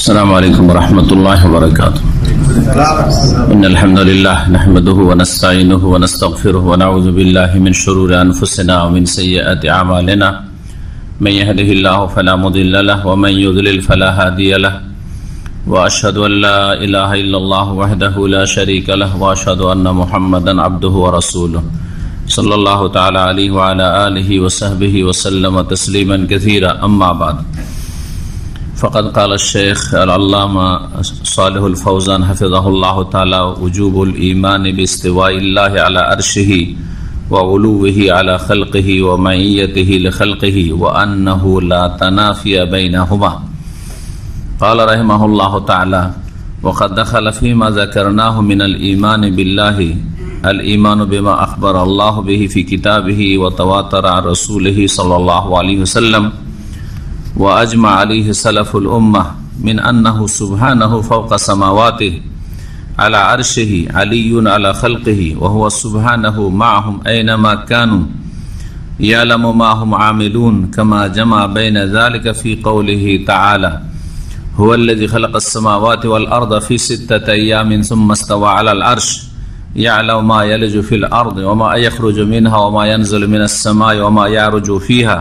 السلام عليكم ورحمة الله وبركاته. إن الحمد لله نحمده ونستعينه ونستغفره ونعوذ بالله من شرور أنفسنا ومن سيئات أعمالنا من يهده الله فلا مضل له ومن يضلل فلا هادي له وأشهد أن لا إله إلا الله وحده لا شريك له وأشهد أن محمدا عبده ورسوله صلى الله تعالى عليه وعلى آله وصحبه وسلم تسليما كثيرا. أما بعد فقد قال الشيخ العلامة صالح الفوزان حفظه الله تعالى: وجوب الإيمان باستواء الله على عرشه وعلوه على خلقه ومعيته لخلقه وأنه لا تنافي بينهما. قال رحمه الله تعالى: وقد دخل فيما ذكرناه من الإيمان بالله الإيمان بما أخبر الله به في كتابه وتواتر عن رسوله صلى الله عليه وسلم وأجمع عليه سلف الأمة من أنه سبحانه فوق سماواته على عرشه علي على خلقه وهو سبحانه معهم أينما كانوا يعلم ما هم عاملون كما جمع بين ذلك في قوله تعالى: هو الذي خلق السماوات والأرض في 6 أيام ثم استوى على العرش يعلم ما يلج في الأرض وما يخرج منها وما ينزل من السماء وما يعرج فيها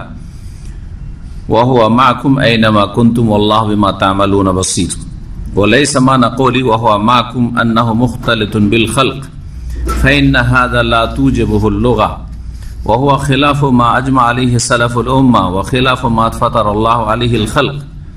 وهو معكم أينما كنتم والله بما تعملون بصير. وليس معنى قولي وهو معكم أنه مختلط بالخلق فإن هذا لا توجبه اللغة وهو خلاف ما أجمع عليه سلف الأمة وخلاف ما فطر الله عليه الخلق،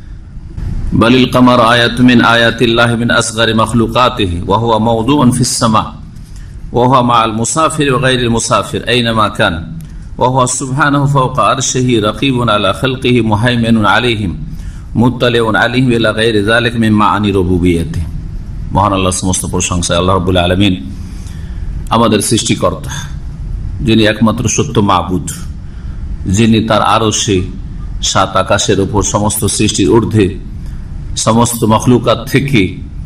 بل القمر آية من آيات الله من أصغر مخلوقاته وهو موضوع في السماء وهو مع المسافر وغير المسافر أينما كان وهو سبحانه فوق عرشه رقيب على خلقه مهيمن عليهم مطلع عليهم إلى غير ذلك من معاني ربوبيته. মহান আল্লাহ সমস্ত প্রশংসা আল্লাহ রাব্বুল আলামিন, আমাদের সৃষ্টিকর্তা, যিনি একমাত্র সত্য মাবুদ, যিনি তার আরশে 7 আকাশের উপর সমস্ত সৃষ্টির ঊর্ধ্বে সমস্ত মখলুকাত থেকে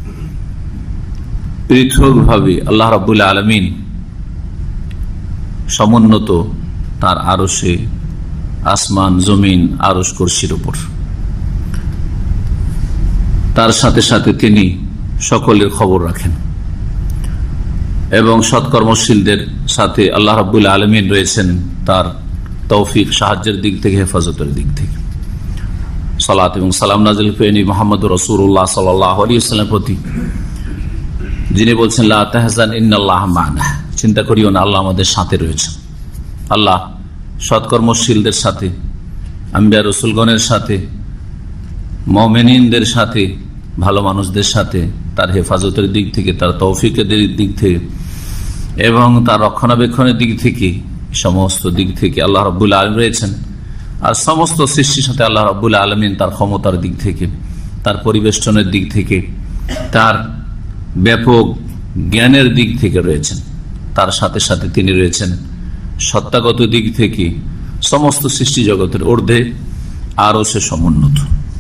পৃথকভাবে আল্লাহ রাব্বুল আলামিন সমুন্নত তার আরশে, আসমান জমিন আরশ কুরসির উপর। তার সাথে সাথে তিনি সকলের খবর রাখেন এবং সৎকর্মশীলদের সাথে আল্লাহ রাব্বুল আলামিন রয়েছেন তার তৌফিক সাহায্যের দিক থেকে, হেফাজতের দিক থেকে। সালাত এবং সালাম নাজিল করেনি মুহাম্মদুর রাসূলুল্লাহ সাল্লাল্লাহু আলাইহি ওয়াসাল্লামের প্রতি, যিনি বলছেন লা তাহজান ইন্নাল্লাহা মা'না, চিন্তা করিও না, আল্লাহ আমাদের সাথে রয়েছেন। আল্লাহ সৎকর্মশীলদের সাথে, আম্বিয়া রসুলগণের সাথে, মুমিনিনদের সাথে, ভালো মানুষদের সাথে, তার হেফাজতের দিক থেকে, তার তৌফিকের দিক থেকে এবং তার রক্ষণাবেক্ষণের দিক থেকে, সমস্ত দিক থেকে আল্লাহ রাব্বুল আলামিন রয়েছেন। আর সমস্ত সৃষ্টির সাথে আল্লাহ রাব্বুল আলামিন তার ক্ষমতার দিক থেকে, তার পরিবেষ্টনের দিক থেকে, তার ব্যাপক জ্ঞানের দিক থেকে রয়েছেন। তার সাথে সাথে তিনি রয়েছেন সত্তাগত দিক থেকে সমস্ত সৃষ্টি জগতের ঊর্ধ্বে আরো সে সমুন্নত।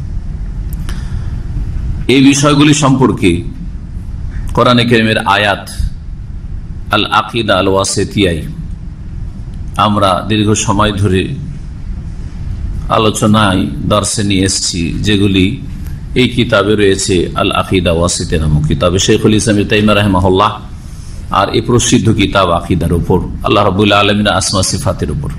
এই বিষয়গুলি সম্পর্কে কোরআনে কারীমের আয়াত আল আকিদা আল ওয়াসিতিয়ায় আমরা দীর্ঘ সময় ধরে আলোচনায় দর্শে নিয়ে এসেছি, যেগুলি এই কিতাবে রয়েছে। আল আকিদা ওয়াসিতিয়া নামক কিতাবে শাইখুল ইসলাম ইবনে তাইমিয়া রাহিমাহুল্লাহ, আর এই প্রসিদ্ধ কিতাব আকিদার উপর, আল্লাহ রাব্বুল আলামিনের আসমা সিফাতের উপর।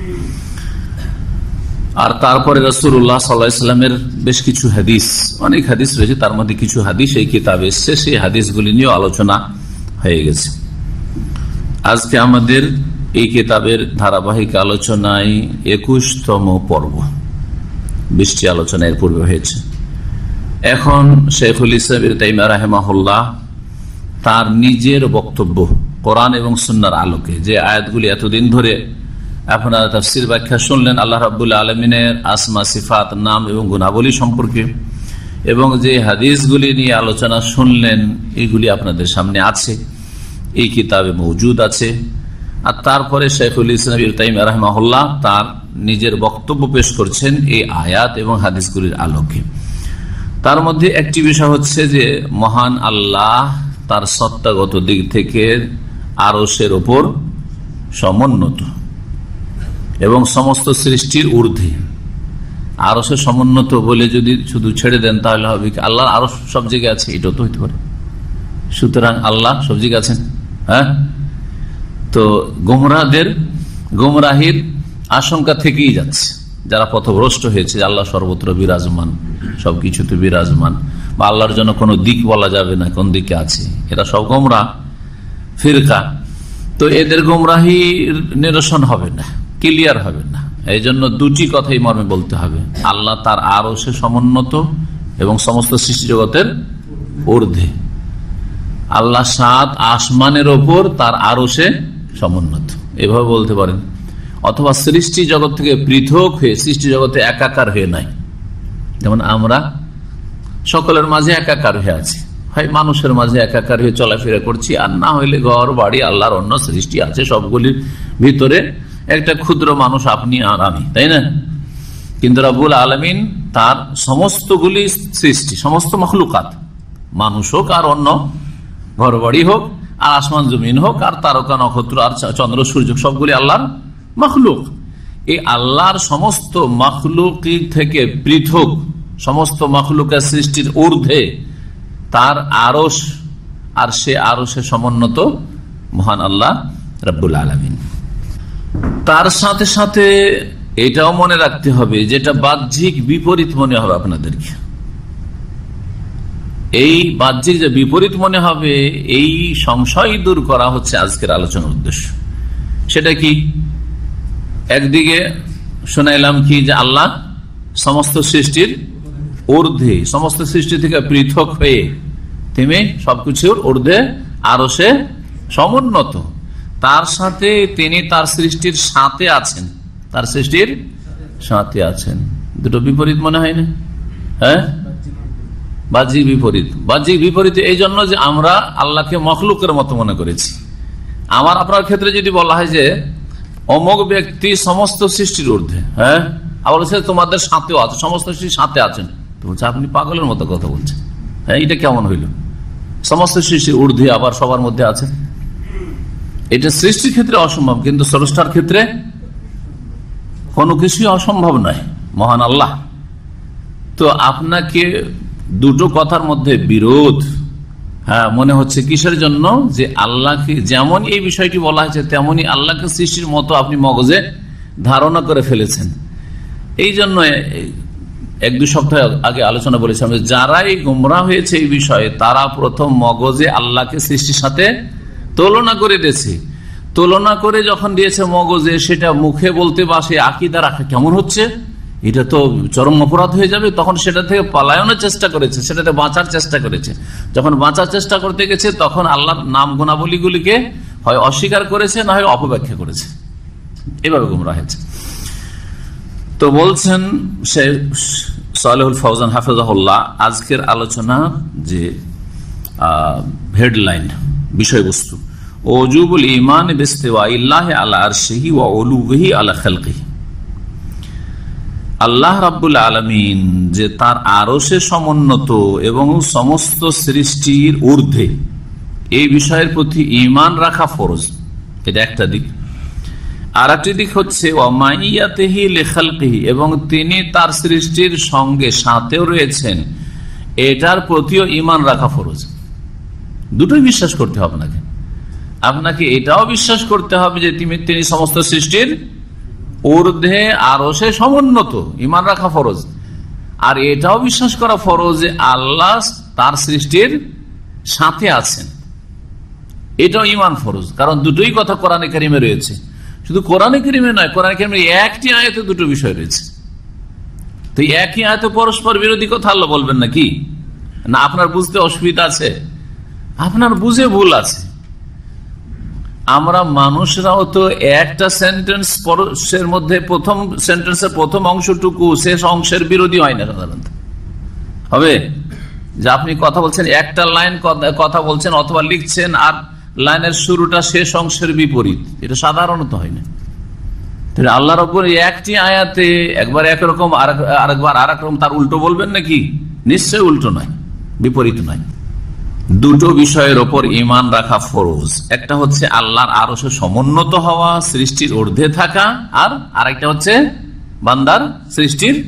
আর তারপরে রাসূলুল্লাহ সাল্লাল্লাহু আলাইহি ওয়াসাল্লামের বেশ কিছু হাদিস, অনেক হাদিস রয়েছে, তার মধ্যে কিছু হাদিস এই কিতাবে এসেছে, সেই হাদিসগুলি নিয়ে আলোচনা হয়ে গেছে। আজকে আমাদের এই কিতাবের ধারাবাহিক আলোচনায় 21তম পর্ব, 20টি আলোচনা এর পূর্বে হয়েছে। এখন শাইখুল ইসলাম ইবনে তাইমিয়া রাহিমাহুল্লাহ তার নিজের বক্তব্য কোরআন এবং সুন্নাহর আলোকে, যে আয়াতগুলি এতদিন ধরে আপনারা তাফসীর ব্যাখ্যা শুনলেন আল্লাহ রাব্বুল আলামিনের আসমা সিফাত, নাম এবং গুণাবলী সম্পর্কে, এবং যে হাদিসগুলি নিয়ে আলোচনা শুনলেন, এগুলি আপনাদের সামনে আছে, এই কিতাবে মওজুদ আছে। আর তারপরে শাইখুল ইসলাম ইবনে তাইমিয়া রাহিমাহুল্লাহ তার নিজের বক্তব্য পেশ করছেন এই আয়াত এবং হাদিসগুলির আলোকে। তার মধ্যে একটি বিষয় হচ্ছে যে মহান আল্লাহ তার সত্তাগত দিক থেকে আরশের ওপর সমুন্নত এবং সমস্ত সৃষ্টির ঊর্ধ্বে। আরশে সমুন্নত বলে যদি শুধু ছেড়ে দেন তাহলে হবে কি আল্লাহ আরো সব জায়গায় আছে, এটাও তো হইতে পারে। সুতরাং আল্লাহ সব জায়গায় আছেন। হ্যাঁ, তো গোমরাহির আশঙ্কা থেকেই যাচ্ছে, যারা পথভ্রষ্ট হয়েছে। আল্লাহ সর্বত্র বিরাজমান, সবকিছুতে বিরাজমান, বা আল্লাহর জন্য কোনো দিক বলা যাবে না কোন দিকে আছে, এরা সব গোমরাহ ফিরকা। তো এদের গোমরাহির নিরসন হবে না, ক্লিয়ার হবে না। এই জন্য দুটি কথাই মর্মে বলতে হবে, আল্লাহ তার আরশে সমুন্নত এবং সমস্ত সৃষ্টি জগতের ঊর্ধ্বে। আল্লাহ 7 আসমানের ওপর তার আরশে সমুন্নত, এভাবে বলতে পারেন। অথবা সৃষ্টি জগৎ থেকে পৃথক হয়ে সৃষ্টি জগতে একাকার হয়ে নাই, যেমন আমরা সকলের মাঝে একাকার হয়ে আছি, হয় মানুষের মাঝে একাকার হয়ে চলাফেরা করছি, আর না হইলে ঘর বাড়ি আল্লাহর অন্য সৃষ্টি আছে, সবগুলির ভিতরে একটা ক্ষুদ্র মানুষ আপনি আর আমি, তাই না? কিন্তু রব্বুল আলামিন তার সমস্তগুলি সৃষ্টি, সমস্ত মখলুকাত, মানুষ হোক আর অন্য ঘর বাড়ি হোক আর আসমান জমিন হোক আর তারকা নক্ষত্র আর চন্দ্র সূর্য, সবগুলি আল্লাহর মখলুক। এই আল্লাহর সমস্ত মখলুক থেকে পৃথক, সমস্ত মখলুকের সৃষ্টির ঊর্ধ্বে তার আরশ, আর সে আরশে সমুন্নত মহান আল্লাহ রব্বুল আলামিন। তার সাথে সাথে এটাও মনে রাখতে হবে, যেটা বাহ্যিক বিপরীত মনে হবে আপনাদেরকে, এই বাহ্যিক যে বিপরীত মনে হবে, এই সংশয় দূর করা হচ্ছে আজকের আলোচনার উদ্দেশ্য। সেটা কি? একদিকে শোনাইলাম কি যে আল্লাহ সমস্ত সৃষ্টির ঊর্ধ্বে, সমস্ত সৃষ্টি থেকে পৃথক হয়ে তিনি সবকিছুর ঊর্ধ্বে আরশে সমুন্নত। তার সাথে তিনি তার সৃষ্টির সাথে আছেন, তার সৃষ্টির সাথে আছেন। দুটো বিপরীত মনে হয় না? হ্যাঁ, বাহ্যিক বিপরীত। বাহ্যিক বিপরীত এই জন্য যে আমরা আল্লাহকে মখলুকের মতো মনে করেছি। আমার আপনার ক্ষেত্রে যদি বলা হয় যে অমুক ব্যক্তি সমস্ত সৃষ্টির ঊর্ধ্বে, হ্যাঁ, আবার তোমাদের সাথেও আছে, সমস্ত সৃষ্টির সাথে আছেন, তো বলছে আপনি পাগলের মতো কথা বলছেন। হ্যাঁ, এটা কেমন হইল? সমস্ত সৃষ্টির ঊর্ধ্বে আবার সবার মধ্যে আছে, এটা সৃষ্টির ক্ষেত্রে অসম্ভব, কিন্তু স্রষ্টার ক্ষেত্রে কোনো কিছুই অসম্ভব নয়, মহান আল্লাহ। তো আপনাকে দুটো কথার মধ্যে বিরোধ হ্যাঁ মনে হচ্ছে, কিসের জন্য? যে আল্লাহকে যেমন এই বিষয়টি বলা হয়েছে তেমনি আল্লাহকে সৃষ্টির মতো আপনি মগজে ধারণা করে ফেলেছেন। এই জন্য 1-2 সপ্তাহ আগে আলোচনা বলেছিলাম, যারাই গোমরাহ হয়েছে এই বিষয়ে, তারা প্রথম মগজে আল্লাহকে সৃষ্টির সাথে তুলনা করে দিয়েছে। তুলনা করে যখন দিয়েছে মগজে, সেটা মুখে বলতে বা সে আকীদা রাখা কেমন হচ্ছে, এটা তো চরম অপরাধ হয়ে যাবে, তখন সেটা থেকে পলায়নের চেষ্টা করেছে, সেটাতে বাঁচার চেষ্টা করেছে। যখন বাঁচার চেষ্টা করতে গেছে, তখন আল্লাহর নাম গুণাবলীগুলিকে হয় অস্বীকার করেছে, না হয় অপব্যাখ্যা করেছে, এভাবে গোমরাহ হয়েছে। তো বলছেন শেখ সালেহুল ফওজান হাফেজাহুল্লাহ, আজকের আলোচনা যে হেডলাইন, বিষয়বস্তু, ওজুবুল ঈমান বিস্তিওয়াইল্লাহি আলা আরশিহি ওয়া উলুহি আলা খালকিহি। আল্লাহ রাব্বুল আলামিন যে তার আরশে সমুন্নত এবং সমস্ত সৃষ্টির ঊর্ধ্বে, এই বিষয়ের প্রতি ঈমান রাখা ফরজ, এটা একটা দিক। আর একটি দিক হচ্ছে ওয়ামাইয়াতিহি লিখালকিহি, এবং তিনি তার সৃষ্টির সঙ্গে সাথেও রয়েছেন, এটার প্রতিও ঈমান রাখা ফরজ। দুটোই বিশ্বাস করতে হবে আপনাকে। আপনাকে এটাও বিশ্বাস করতে হবে যে তিনি সমস্ত সৃষ্টির ঊর্ধ্বে আরশে সমুন্নত, ঈমান রাখা ফরজ। আর এটাও বিশ্বাস করা ফরজ যে আল্লাহ তার সৃষ্টির সাথে আছেন, এটাও ঈমান ফরজ। কারণ দুটোই কথা কোরআনে কারিমে রয়েছে। শুধু কোরআনে কারিমে নয়, কোরআনে কারিমে একটি আয়াতে দুটো বিষয় রয়েছে। তো একই আয়াতে পরস্পর বিরোধী কথা আল্লাহ বলবেন নাকি? না, আপনার বুঝতে অসুবিধা আছে, আপনার বুঝে ভুল আছে। আমরা মানুষরাও তো একটা সেন্টেন্সের মধ্যে প্রথম সেন্টেন্সের প্রথম অংশটুকু শেষ অংশের বিরোধী হয় না সাধারণত। হবে যে আপনি কথা বলছেন, একটা লাইন কথা বলছেন অথবা লিখছেন, আর লাইনের শুরুটা শেষ অংশের বিপরীত, এটা সাধারণত হয় না। আল্লাহ রাব্বুল একটি আয়াতে একবার একরকম আরেকবার আরেক রকম, তার উল্টো বলবেন নাকি? নিশ্চয় উল্টো নয়, বিপরীত নয়। দুটো বিষয়ের ওপর ঈমান রাখা ফরজ। একটা হচ্ছে আল্লাহর আরশে সমুন্নত হওয়া, সৃষ্টির ঊর্ধ্বে থাকা, আর আরেকটা হচ্ছে বান্দার সৃষ্টির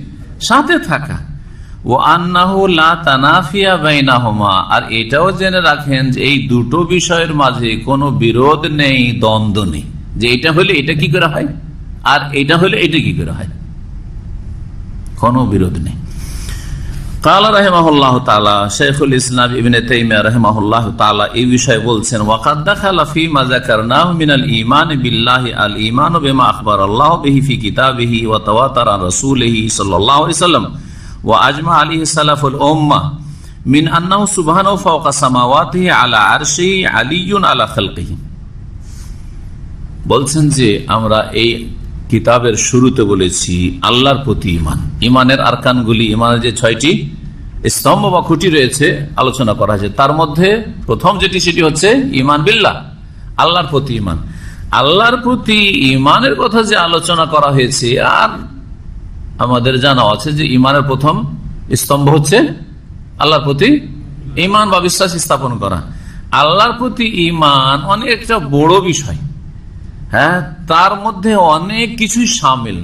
সাথে থাকা। ও আন্নাহু লা তানাফিয়া বাইনাহুমা, আর এটাও জেনে রাখেন যে এই দুটো বিষয়ের মাঝে কোনো বিরোধ নেই, দ্বন্দ্ব নেই, যে এটা হলে এটা কি করে হয় আর এটা হলে এটা কি করে হয়, কোনো বিরোধ নেই। কালা রাহিমাহুল্লাহ তাআলা, শাইখুল ইসলাম ইবনে তাইমিয়া রাহিমাহুল্লাহ তাআলা এই বিষয়ে বলছেন, ওয়াকাদ দাখালা ফীমা যাকারনাহু মিনাল ঈমান বিল্লাহি আল ঈমানু বিমা আখবারাল্লাহু বিহি ফি কিতাবিহি ওয়া তাওয়াতারা আন রাসূলিহি সাল্লাল্লাহু আলাইহি ওয়াসাল্লাম ওয়া আজমা আলাইহি সালাফুল উম্মাহ মিন আন্নাহু সুবহানাহু ফাওকা সামাওয়াতিহি আলা আরশিহি আলিয়্যুন আলা খালকিহি। বলছেন যে আমরা এই কিতাবের শুরুতে বলেছি আল্লাহর প্রতি ঈমান, ঈমানের আরকানগুলি, ঈমানের যে 6টি স্তম্ভ বা খুঁটি রয়েছে আলোচনা করা হয়েছে। তার মধ্যে প্রথম যেটি সেটি হচ্ছে ঈমান বিল্লাহ, আল্লাহর প্রতি ঈমান। আল্লাহর প্রতি ঈমানের কথা যে আলোচনা করা হয়েছে, আর আমাদের জানা আছে যে ঈমানের প্রথম স্তম্ভ হচ্ছে আল্লাহর প্রতি ঈমান বা বিশ্বাস স্থাপন করা। আল্লাহর প্রতি ঈমান অনেকটা বড় বিষয়, হ্যাঁ, তার মধ্যে অনেক কিছুই শামিল,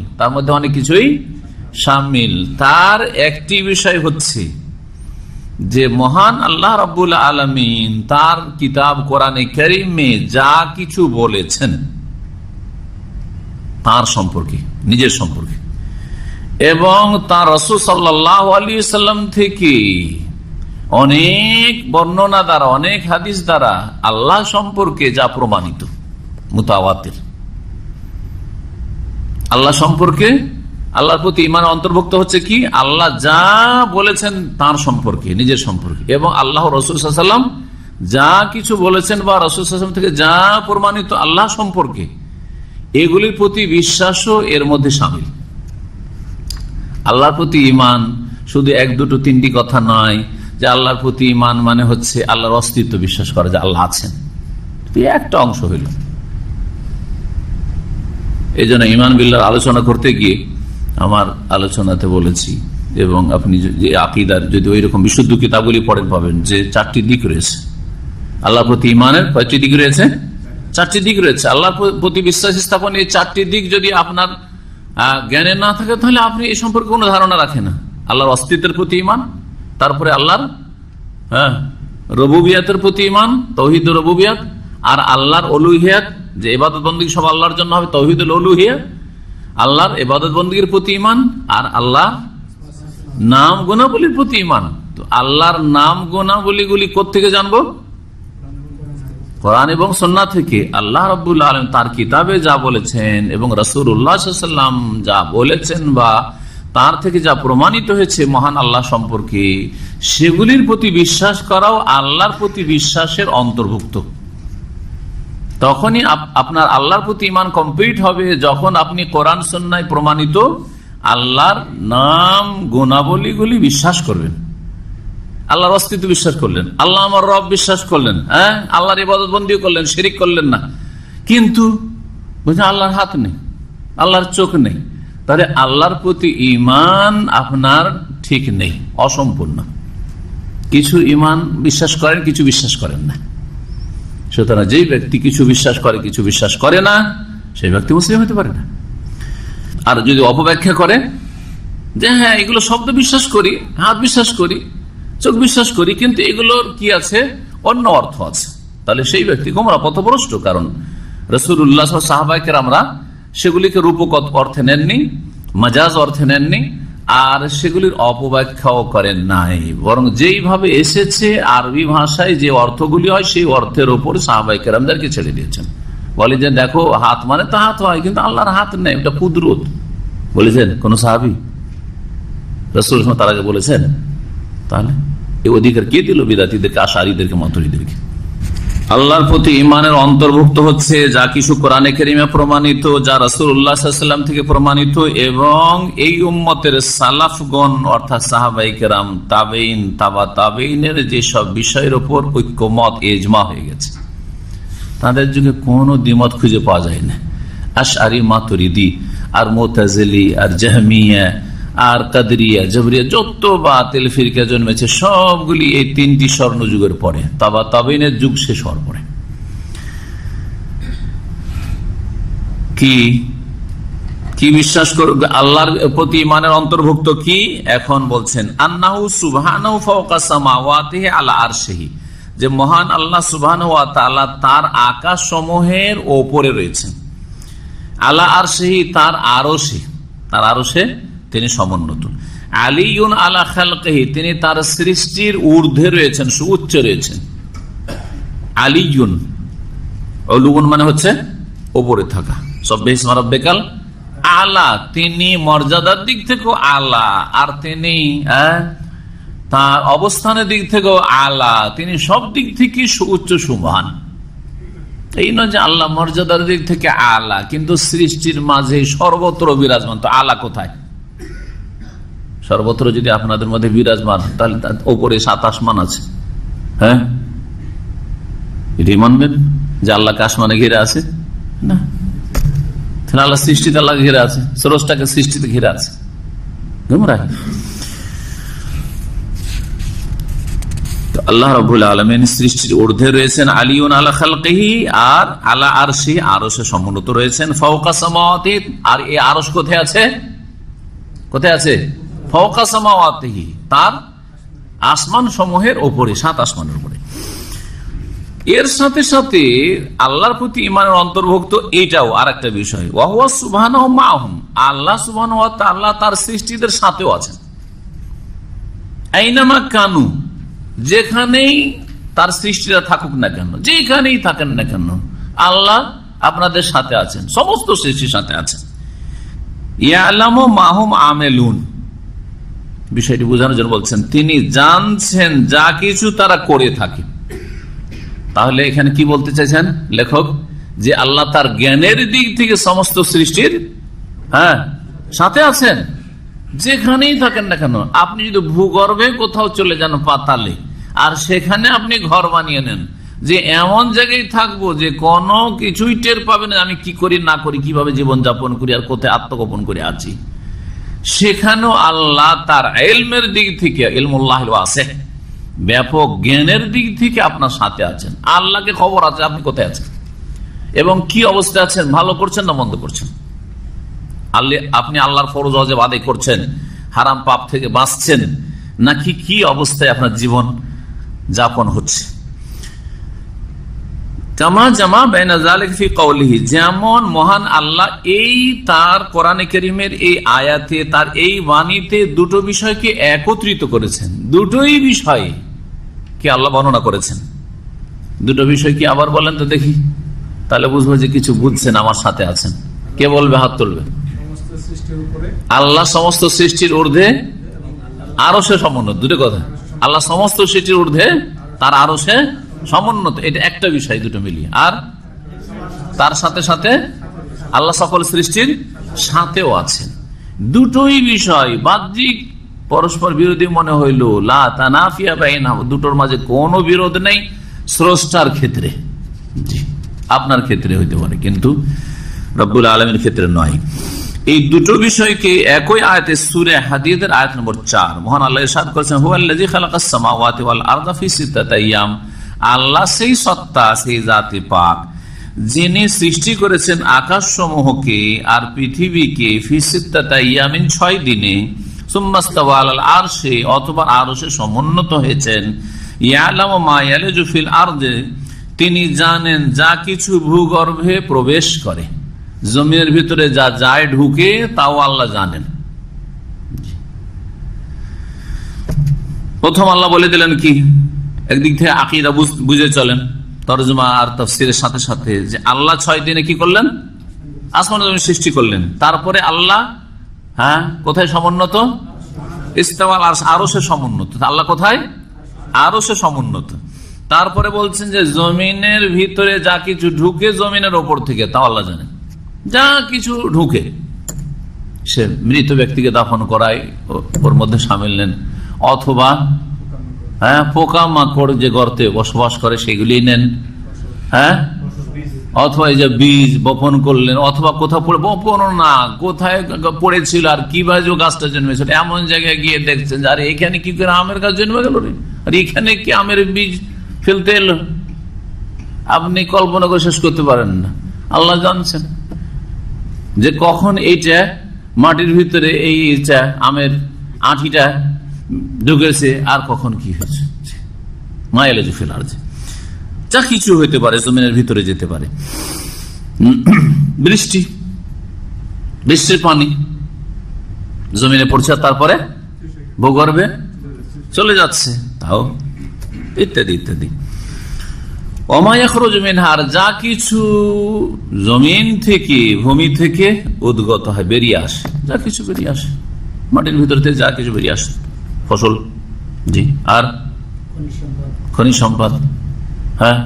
তার একটি বিষয় হচ্ছে যে মহান আল্লাহ রাব্বুল আলামিন তার কিতাব কোরআনে কারীমে যা কিছু বলেছেন তার সম্পর্কে, নিজের সম্পর্কে, এবং তার রাসূল সাল্লাল্লাহু আলাইহি সাল্লাম থেকে অনেক বর্ণনা দ্বারা, অনেক হাদিস দ্বারা আল্লাহ সম্পর্কে যা প্রমাণিত, মুতাওয়াতির। আল্লাহ সম্পর্কে, আল্লাহর প্রতি ঈমান অন্তর্ভুক্ত হচ্ছে কি, আল্লাহ যা বলেছেন তার সম্পর্কে, নিজের সম্পর্কে, এবং আল্লাহ রাসূল সাল্লাল্লাহু আলাইহি ওয়াসাল্লাম যা কিছু বলেছেন বা রাসূল সাল্লাল্লাহু আলাইহি ওয়াসাল্লাম থেকে যা প্রমাণিত আল্লাহ সম্পর্কে, এগুলির প্রতি বিশ্বাসও এর মধ্যে শামিল। আল্লাহর প্রতি ঈমান শুধু 1, 2, 3টি কথা নয়, যে আল্লাহর প্রতি ঈমান মানে হচ্ছে আল্লাহর অস্তিত্ব বিশ্বাস করা, যে আল্লাহ আছেন, একটা অংশ হইল। এই জন্য ঈমান বিল্লাহর আলোচনা করতে গিয়ে আমার আলোচনাতে বলেছি, এবং আপনি যে আকীদার যদি ওই রকম বিশুদ্ধ কিতাবগুলি পড়েন পাবেন যে 4টি দিক রয়েছে। আল্লাহর প্রতি ঈমানের কয়টি দিক রয়েছে? 4টি দিক রয়েছে। আল্লাহর প্রতি বিশ্বাস স্থাপন, এই 4টি দিক যদি আপনার জ্ঞানে না থাকে তাহলে আপনি এই সম্পর্কে কোনো ধারণা রাখেন না। আল্লাহর অস্তিত্বের প্রতি ঈমান, তারপরে আল্লাহর রুবুবিয়াতের প্রতি ঈমান, তাওহীদ রুবুবিয়াত, আর আল্লাহর উলুহিয়াত, যে ইবাদত বন্দেগী সব আল্লাহর জন্য হবে, তাওহীদুল উলুহিয়াত, আল্লাহর ইবাদত বন্দেগীর প্রতি ঈমান, আর আল্লাহর নাম গুণাবলীর প্রতি ঈমান। তো আল্লাহর নাম গুণাবলীগুলি কোত্থেকে জানবো? কোরআন এবং সুন্নাহ থেকে। আল্লাহ রাব্বুল আলামিন তার কিতাবে যা বলেছেন এবং রাসূলুল্লাহ সাল্লাল্লাহু আলাইহি ওয়াসাল্লাম যা বলেছেন বা তার থেকে যা প্রমাণিত হয়েছে মহান আল্লাহ সম্পর্কে, সেগুলির প্রতি বিশ্বাস করাও আল্লাহর প্রতি বিশ্বাসের অন্তর্ভুক্ত। তখনই আপনার আল্লাহর প্রতি ঈমান কমপ্লিট হবে যখন আপনি কোরআন সুন্নাহয় প্রমাণিত আল্লাহর নাম গুণাবলীগুলি বিশ্বাস করবেন, আল্লাহর অস্তিত্ব বিশ্বাস করলেন, আল্লাহ আমার রব বিশ্বাস করলেন, হ্যাঁ, আল্লাহর ইবাদত বন্দি করলেন, শিরিক করলেন না। কিন্তু বুঝলেন আল্লাহর হাত নেই, আল্লাহর চোখ নেই, তাহলে আল্লাহর প্রতি ঈমান আপনার ঠিক নেই, অসম্পূর্ণ। কিছু ঈমান বিশ্বাস করেন, কিছু বিশ্বাস করেন না। সুতরাং যেই ব্যক্তি কিছু বিশ্বাস করে, কিছু বিশ্বাস করে না, সেই ব্যক্তি মুসলিম হতে পারে না। আর যদি অপব্যাখ্যা করে যে হ্যাঁ এগুলো শব্দ বিশ্বাস করি, হাত বিশ্বাস করি, চোখ বিশ্বাস করি, কিন্তু এগুলোর কি আছে, অন্য অর্থ আছে, তাহলে সেই ব্যক্তি গোমরাহ পথভ্রষ্ট। কারণ রাসূলুল্লাহ সাহাবায়ে কেরামরা সেগুলিকে রূপক অর্থে নেননি, মাজাজ অর্থে নেননি, আর সেগুলির অপব্যাখ্যাও করেন নাই, বরং যেইভাবে এসেছে আরবি ভাষায় যে অর্থগুলি হয় সেই অর্থের উপর সাহাবায়ে কেরামদেরকে ছেড়ে দিয়েছেন। বলে যে দেখো হাত মানে তো হাত হয়, কিন্তু আল্লাহর হাত নেই, এটা কুদরত। বলেছেন কোন সাহাবী? রাসূল তার আগে বলেছেন? তাহলে এই অধিকার কে দিল বিদাতীদেরকে, আশারীদেরকে, মাতুরীদেরকে? আল্লাহর প্রতি ঈমানের অন্তর্ভুক্ত হচ্ছে যা কিছু কোরআনে কারীমে প্রমাণিত, যা রাসূলুল্লাহ সাল্লাল্লাহু আলাইহি ওয়াসাল্লাম থেকে প্রমাণিত, এবং এই উম্মতের সালাফগণ অর্থাৎ সাহাবায়ে কেরাম, তাবেঈন, তাবা তাবেঈনের যে সব বিষয়ের উপর ঐক্যমত, ইজমা হয়ে গেছে, তাদের যুগে কোনো দ্বিমত খুঁজে পাওয়া যায় না। আশআরী, মাতুরিদি, আর মুতাজিলি, আর জাহমিয়া, আর কাদরিয়া, জবরিয়া, যত বাতিল ফিরকা জন্মেছে সবগুলি এই 3টি স্বর্ণ যুগের পরে, তাবা তাবেঈনের যুগ শেষ হওয়ার পরে। কি বিশ্বাস করবে আল্লাহর প্রতি ইমানের অন্তর্ভুক্ত কি? এখন বলছেন আন্নাহু সুবহানাহু ফাওকা সামাওয়াতিহি আলা আরশিহি, যে মহান আল্লাহ সুবহানাহু ওয়া তাআলা তার আকাশ সমূহের ওপরে রয়েছেন, আলা আরশিহি তার আরশে তিনি সমুন্নত, আলিয়ুন আলা খালকিহি তিনি তার সৃষ্টির ঊর্ধ্বে রয়েছেন, সুউচ্চ রয়েছেন। আলিয়ুন, উলুগুন মানে হচ্ছে ওপরে থাকা, সাব্বিহ ইসমা রাব্বিকাল আলা, তিনি মর্যাদার দিক থেকেও আলা, আর তিনি তার অবস্থানের দিক থেকেও আলা, তিনি সব দিক থেকে সুউচ্চ সুমহান। এই নয় যে আল্লাহ মর্যাদার দিক থেকে আলা কিন্তু সৃষ্টির মাঝে সর্বত্র বিরাজমান, তো আলা কোথায়? সর্বত্র যদি আপনাদের মধ্যে বিরাজমান, তাহলে ওপরে 7 আসমান আছে, হ্যাঁ এটি মানবেন যে আল্লাহকে আসমানে ঘিরে আছে? না, আল্লাহ সৃষ্টিতে আল্লাহ ঘিরে আছে, স্রষ্টাকে সৃষ্টিতে ঘিরে আছে, গুমরাহি। আল্লাহ রাব্বুল আলামিন সৃষ্টির ঊর্ধ্বে রয়েছেন, আলিয়ুন আলা খালকিহি, আর আলা আরশি আরশে সমুন্নত রয়েছেন, ফাওকা সামাওয়াতি, আর এই আরশ কোথায় আছে? কোথায় আছে? ফাওকা সামাওয়াতিহি, তার আসমান সমূহের উপরে, 7 আসমানের উপরে। এর সাথে সাথে আল্লাহর প্রতি ঈমানের অন্তর্ভুক্ত এটাও আরেকটা বিষয়, ওয়া হুয়া সুবহানাহু মাআহুম, আল্লাহ সুবহানাহু ওয়া তাআলা তার সৃষ্টিদের সাথেও আছেন। আইনামা কানু, যেখানেই তার সৃষ্টিরা থাকুক না কেন, যেখানেই থাকেন না কেন, আল্লাহ আপনাদের সাথে আছেন, সমস্ত সৃষ্টির সাথে আছেন। ইয়ালামু মাহুম আমেলুন, বিষয়টি বোঝানোর জন্য বলছেন তিনি জানছেন যা কিছু তারা করে থাকে। তাহলে এখানে কি বলতে চাইছেন লেখক? যে আল্লাহ তার জ্ঞানের দিক থেকে সমস্ত সৃষ্টির সাথে আছেন, যেখানেই থাকেন না কেন। আপনি যদি ভূগর্ভে কোথাও চলে যান, পাতালে, আর সেখানে আপনি ঘর বানিয়ে নেন যে এমন জায়গায় থাকবো যে কোনো কিছুই টের পাবে না আমি কি করি না করি, কিভাবে জীবন যাপন করি, আর কোথায় আত্মগোপন করে আছি, সেখানেও আল্লাহ তার ইলমের দিক থেকে, ইলমুল্লাহ ওয়াসিহ, ব্যাপক জ্ঞানের দিক থেকে আপনার সাথে আছেন। আল্লাহকে খবর আছে আপনি কোথায় আছেন এবং কি অবস্থায় আছেন, ভালো করছেন না মন্দ করছেন। আপনি আল্লাহর ফরজ ওয়াজিব আদায় করছেন, হারাম পাপ থেকে বাঁচছেন, নাকি কি অবস্থায় আপনার জীবন যাপন হচ্ছে। যেমন মহান আল্লাহ এই তার কোরআনে কারীমের এই আয়াতে, তার এই বাণীতে দুটো বিষয়কে একত্রিত করেছেন, দুটোই বিষয় কি আল্লাহ বর্ণনা করেছেন। দুটো বিষয় কি আবার বলেন তো দেখি, তাহলে বুঝবো যে কিছু বুঝছেন, আমার সাথে আছেন। কে বলবে? হাত তুলবে। আল্লাহ সমস্ত সৃষ্টির ঊর্ধ্বে, আরশে সমুন্নত, দুটো কথা। আল্লাহ সমস্ত সৃষ্টির ঊর্ধ্বে, তার আরশে সমুন্নত, এটা একটা বিষয়, দুটো মিলিয়ে। আর তার সাথে সাথে আল্লাহ সকল সৃষ্টির সাথেও আছেন। দুটোই বিষয় বাহ্যিক পরস্পর বিরোধী মনে হইল, লা তানাফিয়া বাইনাহুমা, দুটোর মাঝে কোনো বিরোধ নেই স্রষ্টার ক্ষেত্রে, জি আপনার ক্ষেত্রে হইতে পারে, কিন্তু রব্বুল আলামিনের ক্ষেত্রে নয়। এই দুটো বিষয়কে একই আয়াতে সূরা হাদীদের আয়াত নম্বর 4 মহান আল্লাহ ইরশাদ করেছেন, হুয়াল্লাযী খালাকাস সামাওয়াতি ওয়াল আরদা ফি সিত্তাতি আইয়াম, আল্লাহ সেই সত্তা, সেই জাতি পাক যিনি সৃষ্টি করেছেন আকাশসমূহকে আর পৃথিবীকে ফি সিত্তাতি আইয়ামিন 6 দিনে, সুম্মা ইস্তাওয়া আলাল আরশি, অথবা আরশে সমুন্নত হয়েছেন। ইয়ালামু মা ইয়ালিজু ফিল আরদি, তিনি জানেন যা কিছু ভূগর্ভে প্রবেশ করে, জমিনের ভিতরে যা যায় ঢুকে, তাও আল্লাহ জানেন। প্রথম আল্লাহ বলে দিলেন কি, একদিক থেকে আকীদা বুঝে চলেন, তরজমা আর তাফসীরের সাথে সাথে, যে আল্লাহ 6 দিনে কি করলেন? আসমান জমিন সৃষ্টি করলেন। তারপরে আল্লাহ কোথায় সমুন্নত? ইস্তাওয়াল আরশ, আরশে সমুন্নত। আল্লাহ কোথায়? আরশে সমুন্নত। তারপরে বলছেন যে জমিনের ভিতরে যা কিছু ঢুকে জমিনের ওপর থেকে, তাও আল্লাহ জানেন। যা কিছু ঢুকে, সে মৃত ব্যক্তিকে দাফন করায় ওর মধ্যে সামিল নেন, অথবা পোকা মাকড় যে গর্তে বসবাস করে সেগুলি নেন, অথবা এই যে বীজ বপন করলেন, অথবা কোথাও পড়ে বপন না, কোথায় পড়েছিল আর কিভাবে গাছটা জন্মেছিল, এমন জায়গায় গিয়ে দেখছেন আরে এখানে কি করে আমের গাছ জন্মে গেল রে, আর এখানে কি আমের বীজ ফেলতে এলো, আপনি কল্পনা করে শেষ করতে পারেন না, আল্লাহ জানছেন। যে কখন এইটা মাটির ভিতরে এইটা আমের আঁটিটা ঢুকেছে আর কখন কি হয়েছে। মায়ালে ফেল আর যা কিছু হইতে পারে, জমিনের ভিতরে যেতে পারে। বৃষ্টির পানি জমিনে পড়ছে, তারপরে ভূগর্ভে চলে যাচ্ছে, তাও ইত্যাদি ইত্যাদি। অমায়াখরুজ মিনহার, যা কিছু জমিন থেকে, ভূমি থেকে উদ্গত হয়, বেরিয়ে আসে, যা কিছু বেরিয়ে আসে মাটির ভিতর থেকে, যা কিছু বেরিয়ে আসে, ফসল, জি, আর খনিজ সম্পদ, হ্যাঁ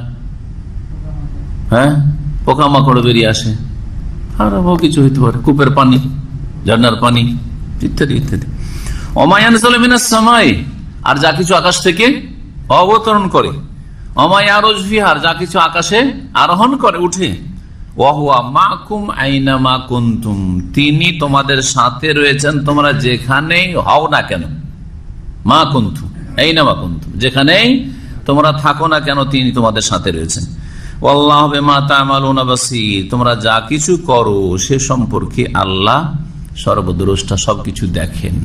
হ্যাঁ, পোকামাকড় বেরিয়ে আসে, আর কিছু হইতে পারে, কূপের পানি, ঝর্ণার পানি, ইত্যাদি ইত্যাদি। অমায়ানজুলু মিনাস সামাই, আর যা কিছু আকাশ থেকে অবতরণ করে, অমায়ারুজ ফিহা, যা কিছু আকাশে আরোহণ করে, উঠে, ওয়াহুয়া মাকুম আইনামা কুনতুম, তিনি তোমাদের সাথে রয়েছেন তোমরা যেখানেই হও না কেন। মা কুনতুম আইনামা কুনতুম, যেখানেই তোমরা থাকো না কেন তিনি তোমাদের সাথে রয়েছেন। আল্লাহু বিমা তা'মালুনা বাসীর, তোমরা যা কিছু করো সে সম্পর্কে আল্লাহ সর্বদ্রষ্টা, সবকিছু দেখেন,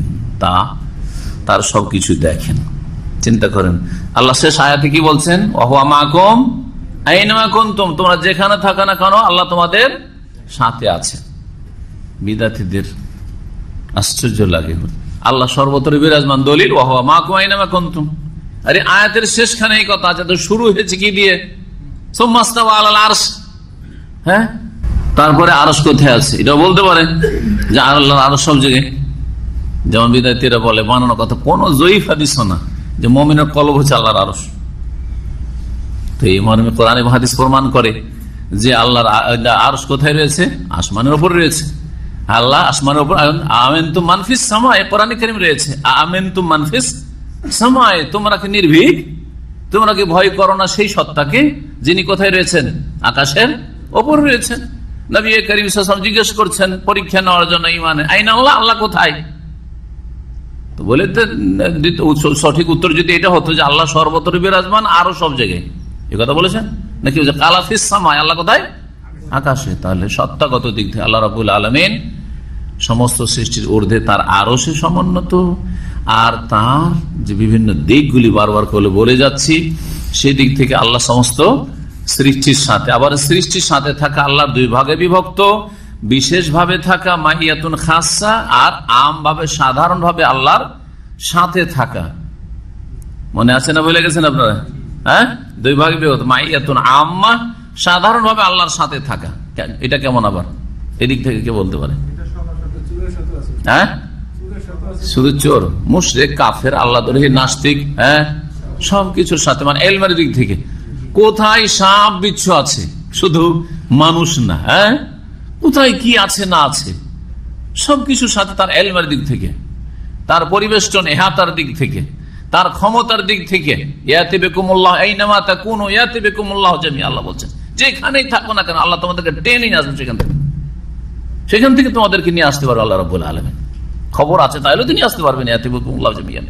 তার সবকিছু দেখেন। চিন্তা করেন, আল্লাহ শেষ আয়াতে কি বলছেন? ওয়া মাকুম আইনামা কুনতুম, তোমরা যেখানে থাকো না কেন আল্লাহ তোমাদের সাথে আছে। বিদাতীদের আশ্চর্য লাগে, আল্লাহ সর্বত্র বিরাজমান, দলিল ওয়া মাকুম আইনামা কুনতুম। আরে আয়াতের শেষখানে এই কথা আছে, তো শুরু হয়েছে কি দিয়ে? সুম্মা ইস্তাওয়া আলাল আরশ, হ্যাঁ, তারপরে আরশ কোথায় আছে এটা বলতে পারে যে আল্লাহর আরশ সব জায়গায়। যেমন বিদাতীরা বলে, বানানো কথা, কোন জয়ীফ হাদিস না যে মুমিনের কলব হচ্ছে আল্লাহর আরশ। তো এই মর্মে কোরআন এবং হাদিস প্রমাণ করে যে আল্লাহর আরশ কোথায় রয়েছে? আসমানের উপর রয়েছে। আল্লাহ আসমানের উপর, আমিনতুম মান ফিস সামায়ে, কোরআনে কারীম রয়েছে, আমিনতুম মান ফিস সামায়ে, তোমরা কি নির্ভীক, তোমরা কি ভয় করো না সেই সত্তাকে যিনি কোথায় রয়েছেন? আকাশের ওপর রয়েছেন। নবী করিম সাল্লাল্লাহু আলাইহি ওয়াসাল্লাম জিজ্ঞেস করছেন পরীক্ষা নেওয়ার জন্য ঈমানে, আইনা আল্লাহ, আল্লাহ কোথায়? তো বলে সঠিক উত্তর যদি এটা হতো যে আল্লাহ সর্বত্র বিরাজমান, আরো সব জায়গায়, এই কথা বলেছেন নাকি? কালা ফিস সামায়ে, আল্লাহ কোথায়? আকাশে। তাহলে সত্তাগত দিক থেকে আল্লাহ রাব্বুল আলামিন সমস্ত সৃষ্টির ঊর্ধ্বে, তার আরশে সমুন্নত, আর তার যে বিভিন্ন দিকগুলি বারবার করে বলে যাচ্ছি, সেই দিক থেকে আল্লাহ সমস্ত সৃষ্টির সাথে, আবার সৃষ্টির সাথে থাকা আল্লাহ দুই ভাগে বিভক্ত, বিশেষ ভাবে থাকা মাহিয়াতুন খাসা, আর আম ভাবে, সাধারণ ভাবে আল্লাহর সাথে থাকা। মনে আছে না, বলে গেছেন আপনারা? হ্যাঁ, দুই ভাগে বিভক্ত, মাহিয়াতুন আম্মা, সাধারণ ভাবে আল্লাহর সাথে থাকা। এটা কেমন আবার এদিক থেকে কে বলতে পারে? হ্যাঁ, শুধু চোর, মুশরিক, কাফের, আল্লাহদ্রোহী, নাস্তিক, হ্যাঁ, সবকিছুর সাথে, মানে এলমের দিক থেকে কোথায় সাপ বিচ্ছু আছে, শুধু মানুষ না, হ্যাঁ, কোথায় কি আছে না আছে সবকিছুর সাথে, তার এলমের দিক থেকে, তার পরিবেষ্টন এহাতার দিক থেকে, তার ক্ষমতার দিক থেকে, ইয়াতি বিকুমুল্লাহ আইনামা তাকুনু ইয়াতি বিকুমুল্লাহ জামিআ, আল্লাহ বলছেন যেখানেই থাকো না কেন আল্লাহ তোমাদেরকে টেনে নিয়ে আসবেন, সেখান থেকে তোমাদেরকে নিয়ে আসতে পারবে আল্লাহ রাব্বুল আলামিন। খবর আছে তাহলে তিনি আসতে পারবেন। ইয়াতি বিকুমুল্লাহ জামিআ,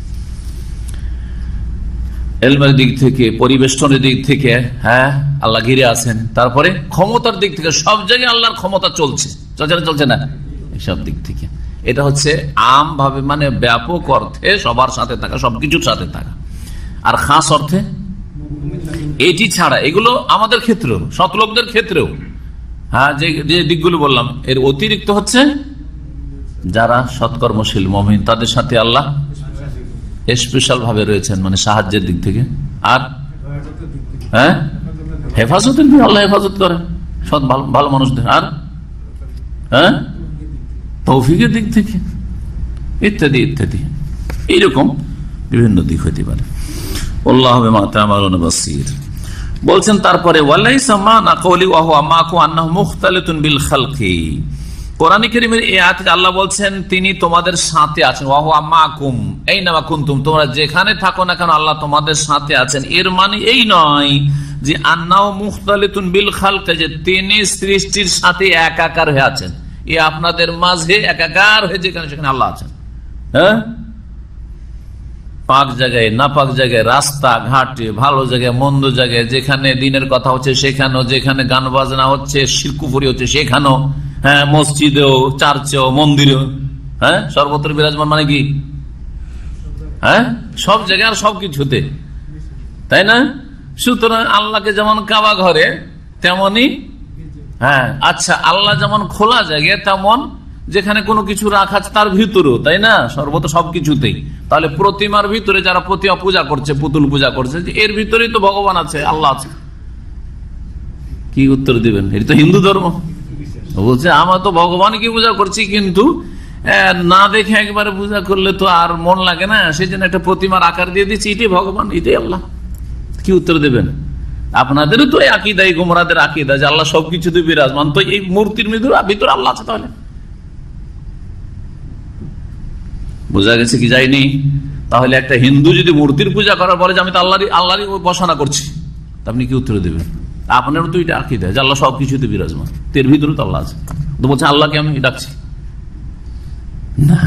এলমের দিক থেকে, পরিবেষ্টনের দিক থেকে, হ্যাঁ, আল্লাহ ঘিরে আছেন। তারপরে ক্ষমতার দিক থেকে, সব জায়গায় আল্লাহর ক্ষমতা চলছে, চলছে না, সব দিক থেকে। এটা হচ্ছে আম ভাবে, মানে ব্যাপক অর্থে সবার সাথে থাকা, সবকিছুর সাথে থাকা। আর খাস অর্থে এটি ছাড়া, এগুলো আমাদের ক্ষেত্রেও, সৎলোকদের ক্ষেত্রেও, হ্যাঁ, যে দিকগুলো বললাম, এর অতিরিক্ত হচ্ছে যারা সৎকর্মশীল মুমিন, তাদের সাথে আল্লাহ স্পেশাল ভাবে রয়েছেন, মানে সাহায্যের দিক থেকে, আর হ্যাঁ, হেফাজতের দিকে আল্লাহ হেফাজত করেন সৎ ভালো মানুষদের, আর হ্যাঁ, তৌফিকের দিক থেকে, ইত্যাদি ইত্যাদি, এইরকম বিভিন্ন দিক হইতে পারে। আল্লাহু বিমা তা'মালুনা বাসীর। বলছেন তারপরে, ওয়ালাইসা মা'না কওলি ওয়া হুয়া মা'কুম আন্নাহু মুখতালিতুন বিল খালকি। কোরআনে কারীমের এই আয়াতে আল্লাহ বলছেন তিনি তোমাদের সাথে আছেন, ওয়া হুয়া মা'কুম আইনামা কুনতুম, তোমরা যেখানে থাকো না কেন আল্লাহ তোমাদের সাথে আছেন। এর মানে এই নয় যে আন্নাহু মুখতালিতুন বিল খালকি, যে তিনি সৃষ্টির সাথে একাকার হয়ে আছেন, এ আপনাদের মাঝে একাকার হয়ে যেখানে সেখানে আল্লাহ আছেন। হ্যাঁ, পাক জায়গায়, না পাক জায়গায়, রাস্তা ঘাটে, ভালো জায়গায়, মন্দ জায়গায়, যেখানে দিনের কথা হচ্ছে সেখানেও, যেখানে গান বাজনা হচ্ছে, শিরক কুফরি হচ্ছে সেখানেও, হ্যাঁ, মসজিদেও, চার্চেও, মন্দিরেও, হ্যাঁ, সর্বত্র বিরাজমান মানে কি? হ্যাঁ, সব জায়গায় আর সবকিছুতে, তাই না? সুতরাং আল্লাহকে যেমন কাবা ঘরে তেমনই, হ্যাঁ, আচ্ছা, আল্লাহ যেমন খোলা জায়গায় তেমন যেখানে কোনো কিছু রাখা আছে তার ভিতরেও, তাই না? সর্বত্র সবকিছুতেই। তাহলে প্রতিমার ভিতরে যারা প্রতিমা পূজা করছে, পুতুল পূজা করছে, এর ভিতরেই তো ভগবান আছে, আল্লাহ আছে, কি উত্তর দিবেন? এটা তো হিন্দু ধর্ম। বলছে আমরা তো ভগবানকে পূজা করছি, কিন্তু না দেখে একবারে পূজা করলে তো আর মন লাগে না, সেই জন্য একটা প্রতিমার আকার দিয়ে দিচ্ছি, এটাই ভগবান, এটাই আল্লাহ। কি উত্তর দেবেন? আপনাদেরও তো আকিদা, এই গোমরাদের আকিদা যে আল্লাহ সবকিছুতে বিরাজমান, তো এই মূর্তির ভিতরে আল্লাহ আছে। তাহলে বোঝা গেছে কি যায়নি? তাহলে একটা হিন্দু যদি মূর্তির পূজা করার পরে যে আমি তো আল্লাহরই উপাসনা করছি, আপনি কি উত্তর দেবেন? আপনারও তো এটা আকিদা যে আল্লাহ সবকিছুতে বিরাজমান, এর ভিতরে তো আল্লাহ আছে, তো বলছে আল্লাহকে আমি ডাকছি না।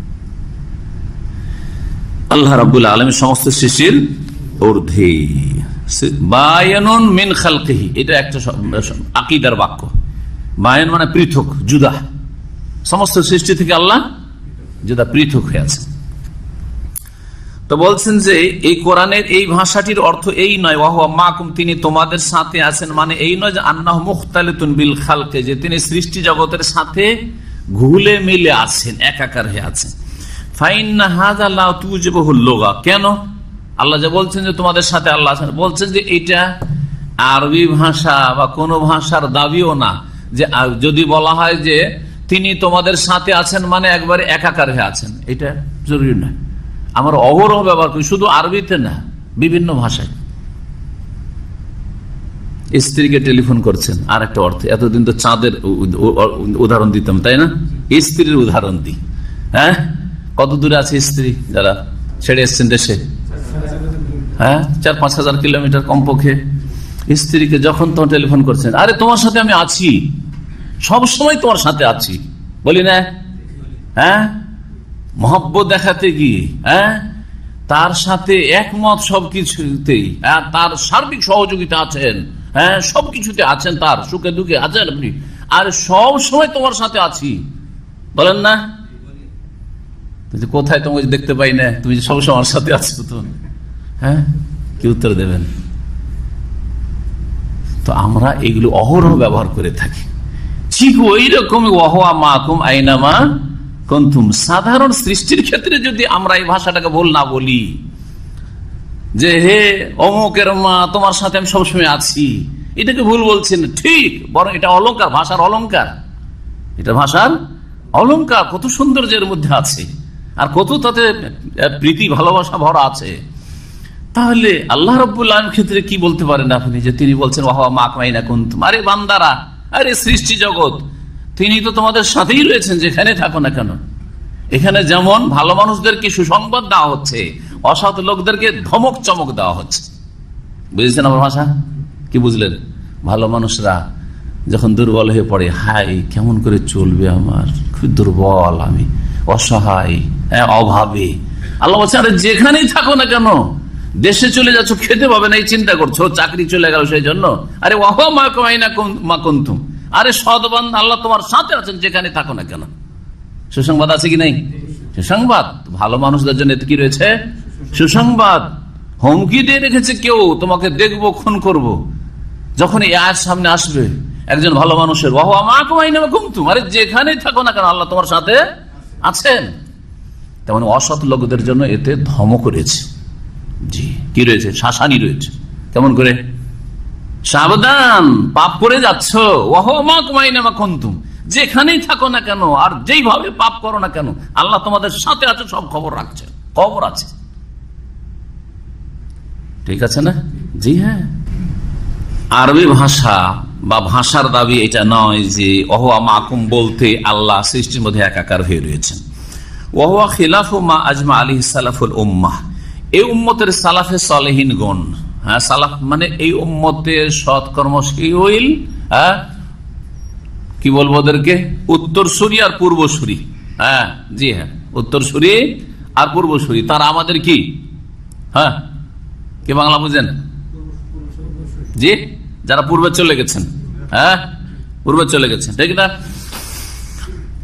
আল্লাহ রাব্বুল আলামিন সমস্ত সৃষ্টির ঊর্ধ্বে, বায়ানুন মিন খালকিহি, এটা একটা আকীদার বাক্য। বায়ান মানে পৃথক, জুদা, সমস্ত সৃষ্টি থেকে আল্লাহ জুদা, পৃথক হয়ে আছে। তো বলছেন যে এই কোরআনের এই ভাষাটির অর্থ এই নয় ওয়াহুয়া মাকুম, তিনি তোমাদের সাথে আছেন, মানে এই নয় যে আন্নাহু মুখতালিতুন বিল খালকে, যে তিনি সৃষ্টি জগতের সাথে ঘুলে মিলে আছেন, একাকার হয়ে আছেন। ফাইন্না হাযা লা তুজিবুল লুগা, কেন আল্লাহ যে বলছেন যে তোমাদের সাথে আল্লাহ আছেন, বলছেন যে এটা আরবি ভাষা বা কোন ভাষার দাবিও না, যে যদি বলা হয় যে তিনি তোমাদের সাথে আছেন মানে একবারে একাকার হয়ে আছেন, এটা জরুরি নয়। আমরা অহরহ ব্যবহার করি, শুধু আরবিতে না, বিভিন্ন ভাষায়। স্ত্রীকে টেলিফোন করছেন, আর একটা অর্থ। এতদিন তো চাঁদের উদাহরণ দিতাম, তাই না? স্ত্রীর উদাহরণ দিই। হ্যাঁ, কত দূরে আছে স্ত্রী যারা ছেড়ে এসছেন দেশে? হ্যাঁ, 4-5 হাজার কিলোমিটার কমপক্ষে। স্ত্রীকে যখন তোমার টেলিফোন করছেন, আরে তোমার সাথে আমি আছি, সব সময় তোমার সাথে আছি, বলি না? হ্যাঁ, মহব্বত দেখাতে গিয়ে, হ্যাঁ, তার সাথে একমত সবকিছুতেই, তার সার্বিক সহযোগিতা আছেন, হ্যাঁ, সবকিছুতে আছেন, তার সুখে দুঃখে আছেন আপনি, আর সব সময় তোমার সাথে আছি, বলেন না? কোথায় তোমাকে দেখতে পাই না, তুমি সবসময় আমার সাথে আছো তো, হ্যাঁ, কি উত্তর দেবেন? তো আমরা এগুলো অহরহ ব্যবহার করে থাকি। ঠিক ওই রকম ওয়াহুয়া মাকুম আইনামা কুনতুম, সাধারণ সৃষ্টির ক্ষেত্রে যদি আমরা এই ভাষাটাকে না বলি যে হে অমুকের মা তোমার সাথে আমি সবসময় আছি, এটাকে ভুল বলছেন, ঠিক, বরং এটা অলংকার, ভাষার অলংকার, এটা ভাষার অলংকার, কত সৌন্দর্যের মধ্যে আছে, আর কত তাতে প্রীতি ভালোবাসা ভরা আছে। তাহলে আল্লাহ রাব্বুল আলামিনের ক্ষেত্রে কি বলতে পারেন আপনি যে তিনি বলছেন ওয়াহুয়া মাকুম আইনা কুনতুম? আরে বান্দারা, আরে সৃষ্টি জগৎ, তিনি তো তোমাদের সাথেই রয়েছেন যেখানে থাকো না কেন। এখানে যেমন ভালো মানুষদেরকে সুসংবাদ দেওয়া হচ্ছে, অসৎ লোকদেরকে ধমক চমক দেওয়া হচ্ছে। বুঝেছেন আমার ভাষা? কি বুঝলেন? ভালো মানুষরা যখন দুর্বল হয়ে পড়ে, হাই কেমন করে চলবে, আমার খুব দুর্বল, আমি অসহায়, অভাবে, আল্লাহ বলছে আরে যেখানেই থাকো না কেন, দেশে চলে যাচ্ছ, খেতে পাবে না এই চিন্তা করছো, চাকরি চলে গেল সেই জন্য, আরে ওয়াহুয়া মাকুম আইনা কুনতুম, আরে সদবান আল্লাহ তোমার সাথে আছেন যেখানে থাকো না কেন। সুসংবাদ আছে কি নাই? সুসংবাদ ভালো মানুষদের জন্য কি রয়েছে? সুসংবাদ। হুমকি দিয়ে রেখেছে কেউ, তোমাকে দেখবো, খুন করব। যখন এই আয়াত সামনে আসবে একজন ভালো মানুষের, ওয়াহুয়া মাকুম আইনা কুনতুম, আরে যেখানেই থাকো না কেন আল্লাহ তোমার সাথে আছেন। তেমন অসৎ লোকদের জন্য এতে ধমক রয়েছে। জি, কি রয়েছে? শাসানি রয়েছে। কেমন করে? সাবধান, পাপ করে যাচ্ছ, ওয়াহুয়া মাকুম আইনা কুনতুম, যেখানেই থাকো না কেন আর যেইভাবে পাপ করো না কেন আল্লাহ তোমাদের সাথে আছে, সব খবর রাখছে, খবর আছে। ঠিক আছে না? জি হ্যাঁ। আরবি ভাষা বা ভাষার দাবি এটা নয় যে ওয়াহুয়া মাকুম বলতে আল্লাহ সৃষ্টির মধ্যে একাকার হয়ে রয়েছেন। ওয়াহুয়া খিলাফু মা আজমা আলাইহিস সালাফুল উম্মাহ, এই উম্মতের সালাফে সালেহিন গণ, হ্যাঁ, সালাফ মানে এই উম্মতের সৎকর্মশীল, হ্যাঁ, কি বলবো ওদেরকে, উত্তরসূরি আর পূর্বসূরি। হ্যাঁ, জি হ্যাঁ, উত্তরসূরি আর পূর্বসূরি, তারা আমাদের কি, হ্যাঁ, কি বাংলা বুঝেন? জি, যারা পূর্বে চলে গেছেন, হ্যাঁ, পূর্বে চলে গেছেন, ঠিক না?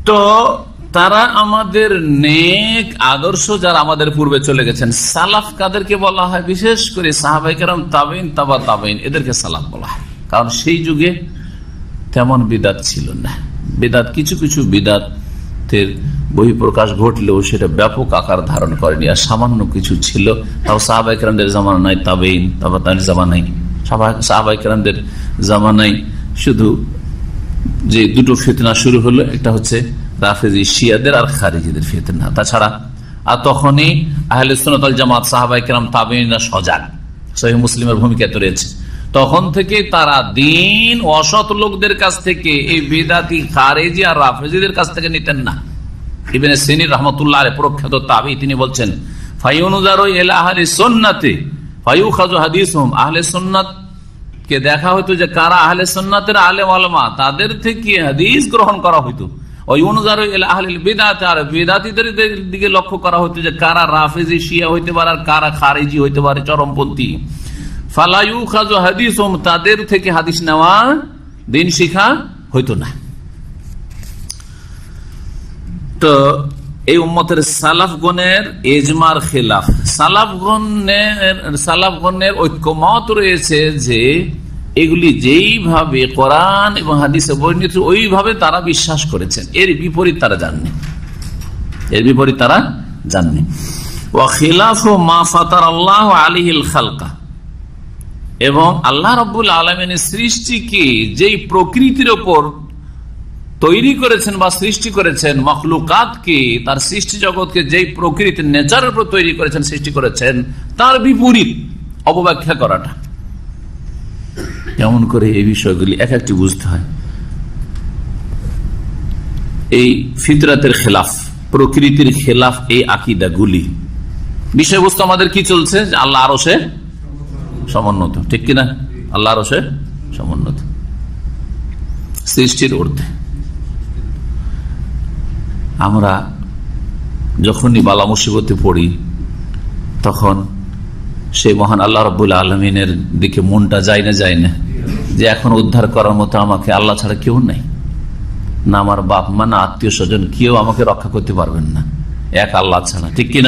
তো তারা আমাদের নেক আদর্শ যারা আমাদের পূর্বে চলে গেছেন, সালাফ কাদেরকে বলা হয়? বিশেষ করে সাহাবায়ে কেরাম, তাবেঈন, তাবা তাবেঈন, এদেরকে সালাফ বলা হয়। কারণ সেই যুগে তেমন বিদাত ছিল না। বিদাত কিছু কিছু বিদাতের বহিঃপ্রকাশ ঘটলেও সেটা ব্যাপক আকার ধারণ করেনি, আর সামান্য কিছু ছিল। তাও সাহাবায়ে কেরামদের জামানায়, তাবেঈন, তাবা তাবেঈনের জামানায়, সাহাবায়ে কেরামদের জামানায় শুধু যে দুটো ফিতনা শুরু হলো, একটা হচ্ছে রাফেজি শিয়াদের আর খারিজিদের ফিতনা। তাছাড়া আর তখনই আহলে সুন্নাত ওয়াল জামাত, সাহাবায়ে কেরাম, তাবেঈনরা সজাগ, সহিহ মুসলিমের ভূমিকাতে রয়েছে। তখন থেকে তারা দিন অসৎ লোকদের কাছ থেকে, এই বিদাতি খারেজি আর রাফেজিদের কাছ থেকে নিতেন না। ইবনে সিরিন রাহমাতুল্লাহ আলাইহি প্রখ্যাত তাবী, তিনি বলছেন, ফায়ুনজারু ইলা আহলি সুন্নাতি ফায়ুখাযু হাদিসুহুম, আহলে সুন্নাত কে দেখা হইতো যে কারা আহলে সুন্নাতের আলেম ওলামা, তাদের থেকে হাদিস গ্রহণ করা হইতো। ওয়ায়ুনজারু ইলা আহলিল বিদআত, আর বিদআতীদের দিকে লক্ষ্য করা হইতো যে কারা রাফেজি শিয়া হইতে পারে আর কারা খারিজি হইতে পারে, চরমপন্থী। ফালা ইউখাযু হাদিসুহুম, তাদের থেকে হাদিস নেওয়া, দিন শিখা হইতো না। তো এই উম্মতের সালাফগণের ইজমার খেলাফ, সালাফগণের ঐক্যমত রয়েছে যে এগুলি যেইভাবে কোরআন এবং হাদিসে বর্ণিত ওইভাবে তারা বিশ্বাস করেছেন, এর বিপরীত তারা জাননি, এর বিপরীত তারা জাননি। ওয়া খিলাফু মা ফাতারাল্লাহু আলাইহিল খালকা, এবং আল্লাহ রাব্বুল আলামিনের সৃষ্টিকে যেই প্রকৃতির উপর তৈরি করেছেন বা সৃষ্টি করেছেন, মখলুকাতকে, তার সৃষ্টি জগৎকে যেই প্রকৃতির নেচারের উপর তৈরি করেছেন, সৃষ্টি করেছেন, তার বিপরীত অপব্যাখ্যা করাটা। কেমন করে এই বিষয়গুলি এক একটি বুঝতে হয়। এই ফিতরাতের খেলাফ, প্রকৃতির খেলাফ, এই আকীদাগুলি, বিষয়বস্তু আমাদের কি চলছে? আল্লাহ আরশে সমুন্নত, ঠিক কিনা? আল্লাহ আরশে সমুন্নত, সৃষ্টির ঊর্ধ্বে। আমরা যখনই বালা মুসিবতে পড়ি, তখন সেই মহান আল্লাহ রাব্বুল আলামিনের দিকে মনটা যায় না, যায় না, যে এখন উদ্ধার করার মতো আমাকে আল্লাহ ছাড়া কেউ নাই, না আমার বাপ মা, না আত্মীয় স্বজন, কেউ আমাকে রক্ষা করতে পারবেন না, এক আল্লাহ ছাড়া, ঠিক কিনা?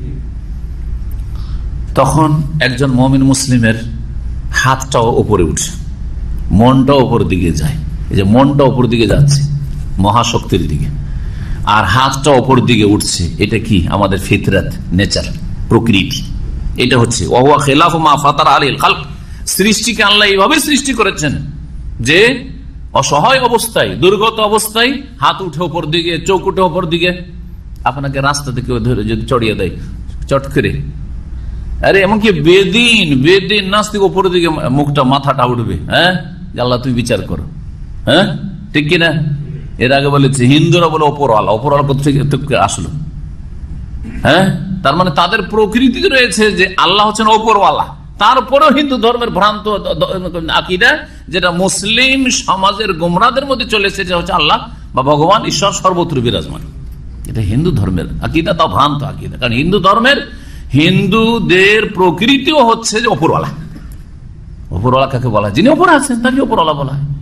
তখন একজন মুমিন মুসলিমের হাতটাও উপরে উঠছে, মনটাও উপর দিকে যায়। এই যে মনটা উপর দিকে যাচ্ছে মহাশক্তির দিকে, আর হাতটা উপর দিকে উঠছে, এটা কি? আমাদের ফিতরাত, নেচার, প্রকৃতি। এটা হচ্ছে ওয়া খিলাফু মা ফাতারা আলাইহিল খালক, সৃষ্টিকে আল্লাহ এইভাবে সৃষ্টি করেছেন যে অসহায় অবস্থায়, দুর্গত অবস্থায় হাত উঠে উপর দিকে, চোখ উঠে উপর দিকে। আপনাকে রাস্তা থেকে ধরে যদি চড়িয়ে দেয় চট করে, আরে এমনকি বেদিন নাস্তিক উপর দিকে মুখটা, মাথাটা উঠবে, হ্যাঁ, আল্লাহ তুমি বিচার করো, হ্যাঁ, ঠিক কিনা? এর আগে বলেছে হিন্দুরা বলে ওপরওয়ালা, ওপরওয়ালা কোথা আসলো? হ্যাঁ, তার মানে তাদের প্রকৃতি রয়েছে যে আল্লাহ হচ্ছেন ওপরওয়ালা। তারপরেও হিন্দু ধর্মের ভ্রান্ত আকীদা, যেটা মুসলিম সমাজের গোমরাদের মধ্যে চলে এসেছে, হচ্ছে আল্লাহ বা ভগবান ঈশ্বর সর্বত্র বিরাজমান। এটা হিন্দু ধর্মের আকীদা, তা ভ্রান্ত আকীদা। কারণ হিন্দুদের প্রকৃতিও হচ্ছে যে ওপরওয়ালা। ওপরওয়ালা কাকে বলা হয়? যিনি ওপরে আছেন তাকে ওপরওয়ালা বলা হয়।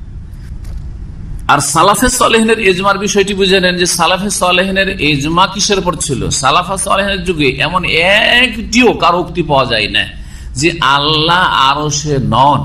আর সালাফে সালেহিনের ইজমার বিষয়টি বুঝে নেন, যে সালাফে সালেহিনের ইজমা কিসের উপর ছিল? সালাফে সালেহিনের যুগে এমন একটিও কারো উক্তি পাওয়া যায় না যে আল্লাহ আরশে নন,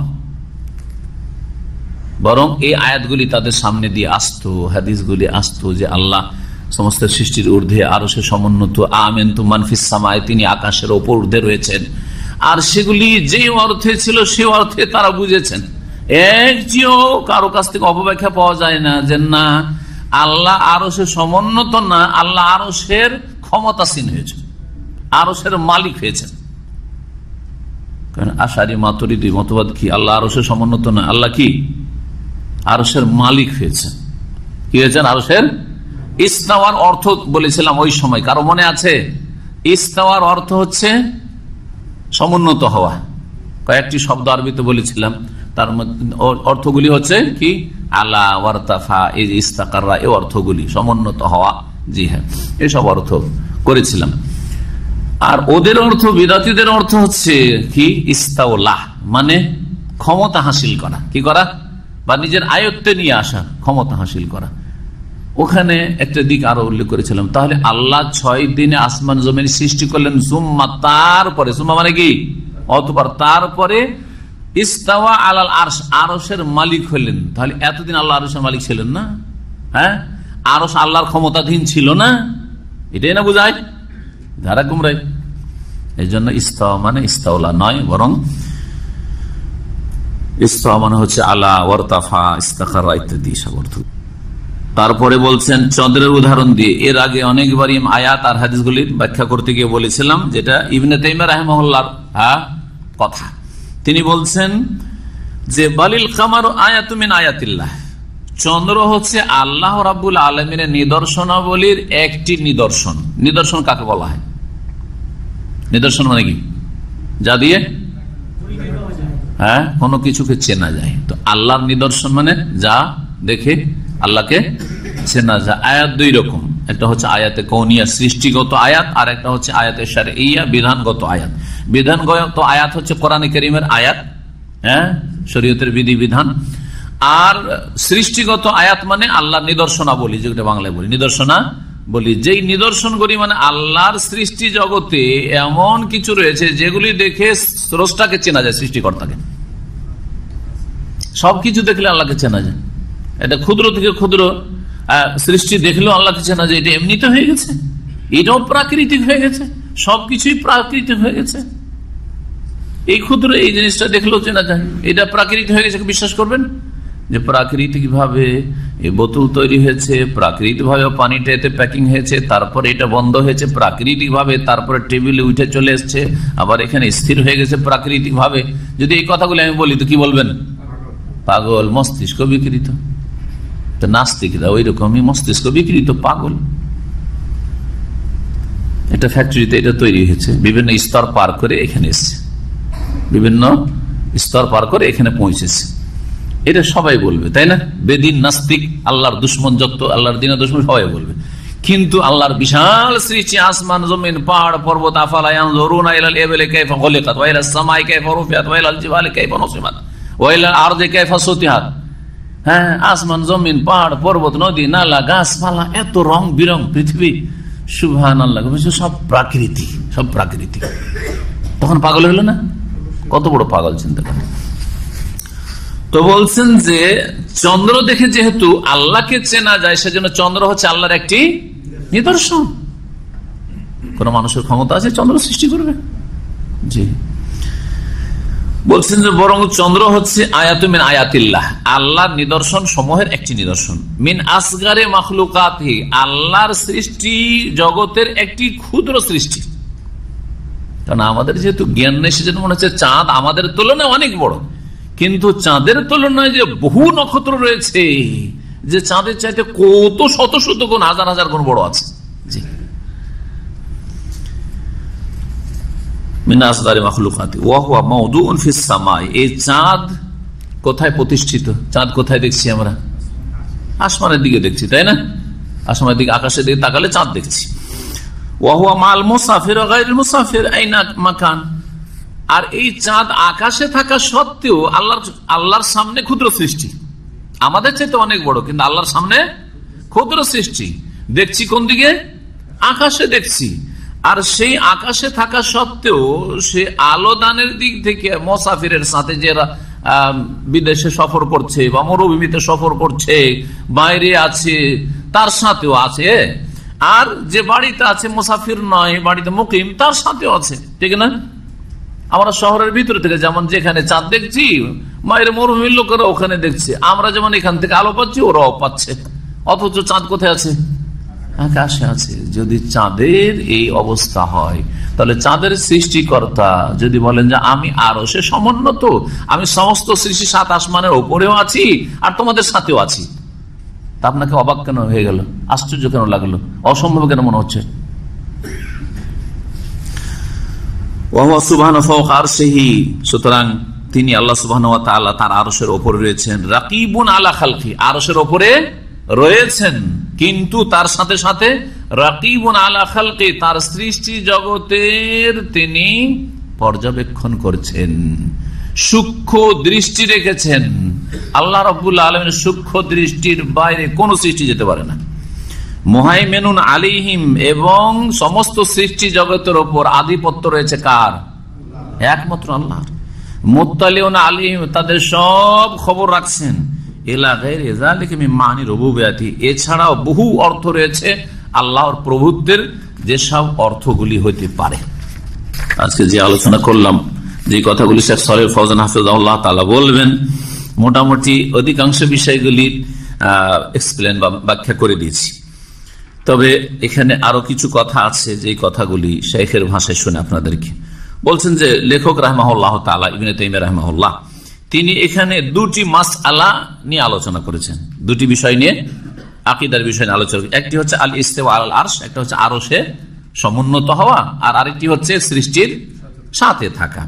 বরং এই আয়াতগুলি তাদের সামনে দিয়ে আসতো, হাদিসগুলি আসতো যে আল্লাহ সমস্ত সৃষ্টির ঊর্ধ্বে, আরশে সমুন্নত, আমানতু মান ফিস সামায়ে, তিনি আকাশের ওপর ঊর্ধ্বে রয়েছেন। আর সেগুলি যে অর্থে ছিল সে অর্থে তারা বুঝেছেন। একটিও কারো কাছ থেকে অপব্যাখ্যা পাওয়া যায় না যে না আল্লাহ আরশে সমুন্নত না, আল্লাহ আরশের ক্ষমতাসীন হয়েছে, আরশের মালিক হয়েছেন। কারণ আশারি মাতুরিদি মতবাদ কি? আল্লাহ আরশের সমুন্নত না, আল্লাহ কি? আরশের মালিক হয়েছেন। কি হয়েছেন? আরশের। ইস্তাওয়ার অর্থ বলেছিলাম ওই সময়, কারো মনে আছে? ইস্তাওয়ার অর্থ হচ্ছে সমুন্নত হওয়া। কয়েকটি শব্দ আরবিতে বলেছিলাম, তার অর্থগুলি হচ্ছে কি? আলা ওয়ারতাফা, এই ইস্তাকাররা, এই অর্থগুলি, সমুন্নত হওয়া। জি হ্যাঁ, এসব অর্থ করেছিলাম। আর ওদের অর্থ, বিদাতীদের অর্থ হচ্ছে কি? ইস্তাওলাহ, মানে ক্ষমতা হাসিল করা। কি করা? বা নিজের আয়ত্তে নিয়ে আসা, ক্ষমতা হাসিল করা। ওখানে একটা দিক আরো উল্লেখ করেছিলাম। তাহলে আল্লাহ 6 দিনে আসমান জমিন সৃষ্টি করলেন, সুম্মা তারপরে, সুম্মা মানে কি অতঃপর, তারপরে ইস্তাওয়া আলাল আরশ, আরশের মালিক হলেন। তাহলে এতদিন আল্লাহ আরশের মালিক ছিলেন না? হ্যাঁ, আরশ আল্লাহর ক্ষমতাধীন ছিল না? এটাই না বোঝায় ধারা কুমরাই। এই জন্য ইস্তাওয়া মানে ইস্তাওলা নয়, বরং ইস্তাওয়া মানে হচ্ছে আলা ওয়ারতাফা ইস্তাকারা ইত্যাদি সব অর্থ। তারপরে বলছেন চন্দ্রের উদাহরণ দিয়ে। এর আগে অনেকবারই আয়াত আর হাদিসগুলির ব্যাখ্যা করতে গিয়ে বলেছিলাম, যেটা ইবনে তাইমিয়া রাহিমাহুল্লাহর কথা। তিনি বলছেন যে বালিল কামারু আয়াতুম মিন আয়াতিল্লাহ, চন্দ্র হচ্ছে আল্লাহ রাব্বুল আলামিনের নিদর্শনাবলীর একটি নিদর্শন। নিদর্শন কাকে বলা হয়? নিদর্শন মানে কি? যা দিয়ে কোনো কিছুকে চেনা যায়। তো আল্লাহর নিদর্শন মানে যা দেখে আল্লাহকে চেনা যায়। আয়াত দুই রকম, একটা হচ্ছে আয়াতে কৌনিয়া সৃষ্টিগত আয়াত, আর একটা হচ্ছে আয়াতে শারঈয়া বিধানগত আয়াত। বিধানগত আয়াত হচ্ছে কোরআনে কারীমের আয়াত, শরীয়তের বিধি বিধান। আর সৃষ্টিগত আয়াত মানে আল্লাহর নিদর্শনাবলী, যেটা বাংলায় বলি নিদর্শনাবলী। যেই নিদর্শনগুলি মানে আল্লাহর সৃষ্টি জগতে এমন কিছু রয়েছে যেগুলি দেখে স্রষ্টাকে চেনা যায়, সৃষ্টিকর্তাকে। সবকিছু দেখলে আল্লাহকে চেনা যায়। এটা ক্ষুদ্র থেকে ক্ষুদ্র সৃষ্টি দেখলেও আল্লাহকে চেনা যায়। এটা এমনিতে হয়ে গেছে, এটাও প্রাকৃতিক হয়ে গেছে, সবকিছুই প্রাকৃতিক হয়ে গেছে। এই ক্ষুদ্র এই জিনিসটা দেখলেও চেনা যায়, এটা প্রাকৃতিক হয়ে গেছে। বিশ্বাস করবেন যে প্রাকৃতিক ভাবে এই বোতল তৈরি হয়েছে, প্রাকৃতিক ভাবে পানিটা এতে প্যাকিং হয়েছে, তারপরে এটা বন্ধ হয়েছে প্রাকৃতিক ভাবে, তারপরে টেবিলে উঠে চলে এসছে, আবার এখানে স্থির হয়ে গেছে প্রাকৃতিক ভাবে। যদি এই কথাগুলো আমি বলি তো কি বলবেন? পাগল, মস্তিষ্ক বিকৃত। তো নাস্তিকরা ওই রকমই, মস্তিষ্ক বিকৃত, পাগল। এটা ফ্যাক্টরিতে এটা তৈরি হয়েছে, বিভিন্ন স্তর পার করে এখানে এসছে, বিভিন্ন স্তর পার করে এখানে পৌঁছেছে। এটা সবাই বলবে, তাই না? বেদিন, নাস্তিক, আল্লাহর দুশ্মন, যত আল্লাহর দিনের দুশ্মন সবাই বলবে। কিন্তু আল্লাহর বিশাল সৃষ্টি, আসমান জমিন পাহাড় পর্বত, আফালা ইয়ানজুরুনা ইলাল ইবলি কাইফা খুলিকাত ওয়া ইলাস সামাই কাইফা রুফিআত ওয়া ইলাল জিবালি কাইফা নুসিবাত ওয়া ইলাল আরদি কাইফা সুতিহাত। হ্যাঁ, আসমান জমিন পাহাড় পর্বত নদী নালা গাছপালা, এত রং বিরং পৃথিবী, সুবহানাল্লাহ, সব প্রাকৃতিক, সব প্রাকৃতিক। তখন পাগল হলো না? কত বড় পাগল, চিন্তা করে। তো বলছেন যে চন্দ্র দেখে যেহেতু আল্লাহকে চেনা যায়, সেজন্য চন্দ্র হচ্ছে আল্লাহর একটি নিদর্শন। কোন মানুষের ক্ষমতা আছে চন্দ্র সৃষ্টি করবে? জি। বলছেন যে বরং চন্দ্র হচ্ছে আয়াতুম মিন আয়াতিল্লাহ, আল্লাহর নিদর্শন সমূহের একটি নিদর্শন। মিন আসগারে মাখলুকাতি, আল্লাহর সৃষ্টি জগতের একটি ক্ষুদ্র সৃষ্টি। কারণ আমাদের যেহেতু জ্ঞান নেই, সেজন্য মনে হচ্ছে চাঁদ আমাদের তুলনায় অনেক বড়, কিন্তু চাঁদের তুলনায় যে বহু নক্ষত্র রয়েছে, যে চাঁদের চাইতে কত শত শত গুণ, হাজার হাজার গুণ বড় আছে। জি। এই চাঁদ কোথায় প্রতিষ্ঠিত? চাঁদ কোথায় দেখছি আমরা? আসমানের দিকে দেখছি, তাই না? আসমানের দিকে, আকাশের দিকে তাকালে চাঁদ দেখছি। ওয়াহুয়া মাল মুসাফির ওয়া গায়রুল মুসাফির আইনা মাকান। আর এই চাঁদ আকাশে থাকা সত্ত্বেও আল্লাহর সামনে ক্ষুদ্র সৃষ্টি, আমাদের চাইতে অনেক বড়, কিন্তু আল্লাহর সামনে ক্ষুদ্র সৃষ্টি। দেখছি কোন দিকে? আকাশে দেখছি। আর সেই আকাশে থাকা সত্ত্বেও সে আলো দানের দিক থেকে মুসাফিরের সাথে, যারা বিদেশে সফর করছে বা মরুভূমিতে সফর করছে, বাইরে আছে, তার সাথেও আছে। আর যে বাড়িতে আছে মুসাফির নয়, বাড়িতে মুকিম, তার সাথেও আছে, ঠিক না? আমরা শহরের ভিতরে থেকে যেমন যেখানে চাঁদ দেখছি, মায়ের মরুভূমির লোকেরা ওখানে দেখছে। আমরা যেমন এখান থেকে আলো পাচ্ছি, ওরাও পাচ্ছে, অথচ চাঁদ কোথায় আছে? আকাশে আছে। যদি চাঁদের এই অবস্থা হয়, তাহলে চাঁদের সৃষ্টিকর্তা যদি বলেন যে আমি আরো সে সমুন্নত, আমি সমস্ত সৃষ্টি সাত আসমানের উপরেও আছি আর তোমাদের সাথেও আছি, তা আপনাকে অবাক কেন হয়ে গেল? আশ্চর্য কেন লাগলো? অসম্ভব কেন মনে হচ্ছে? সুতরাং তিনি আল্লাহ সুবহানাহু ওয়া তাআলা তার আরশের উপরে রয়েছেন। রাকিবুন আলা খালকি, আরশের উপরে রয়েছেন, কিন্তু তার সাথে সাথে রাকিবুন আলা খালকি, তার সৃষ্টি জগতের তিনি পর্যবেক্ষণ করছেন, সূক্ষ্ম দৃষ্টি রেখেছেন। আল্লাহ রাব্বুল আলামিনের সূক্ষ্ম দৃষ্টির বাইরে কোন সৃষ্টি যেতে পারে না। মুহাইমিনুন আলাইহিম, এবং সমস্ত সৃষ্টি জগতের ওপর আধিপত্য রয়েছে কার? একমাত্র আল্লাহর। মুত্তালিউন আলাইহিম, তাদের সব খবর রাখছেন। ইলা গায়রি যালিকা মিন মানি রুবুবিয়াতি, এছাড়াও বহু অর্থ রয়েছে আল্লাহর প্রভুত্বের, যেসব অর্থগুলি হইতে পারে। আজকে যে আলোচনা করলাম, যে কথাগুলি শেখ সালেহ ফওজান হাফিজাহুল্লাহ তাআলা বলবেন, মোটামুটি অধিকাংশ বিষয়গুলি এক্সপ্লেন বা ব্যাখ্যা করে দিয়েছি। তবে এখানে আরো কিছু কথা আছে, যে কথাগুলি শেখের ভাষায় শুনে আপনাদেরকে বলছেন। যে লেখক রাহমাহুল্লাহ তাআলা ইবনে তাইমিয়া রাহমাহুল্লাহ, তিনি এখানে দুটি মাসআলা নিয়ে আলোচনা করেছেন, দুটি বিষয় নিয়ে, আকীদার বিষয় নিয়ে আলোচনা। একটি হচ্ছে আল ইস্তিওয়া আলাল আরশ, একটা হচ্ছে আরশে সমুন্নত হওয়া, আর আরেকটি হচ্ছে সৃষ্টির সাথে থাকা।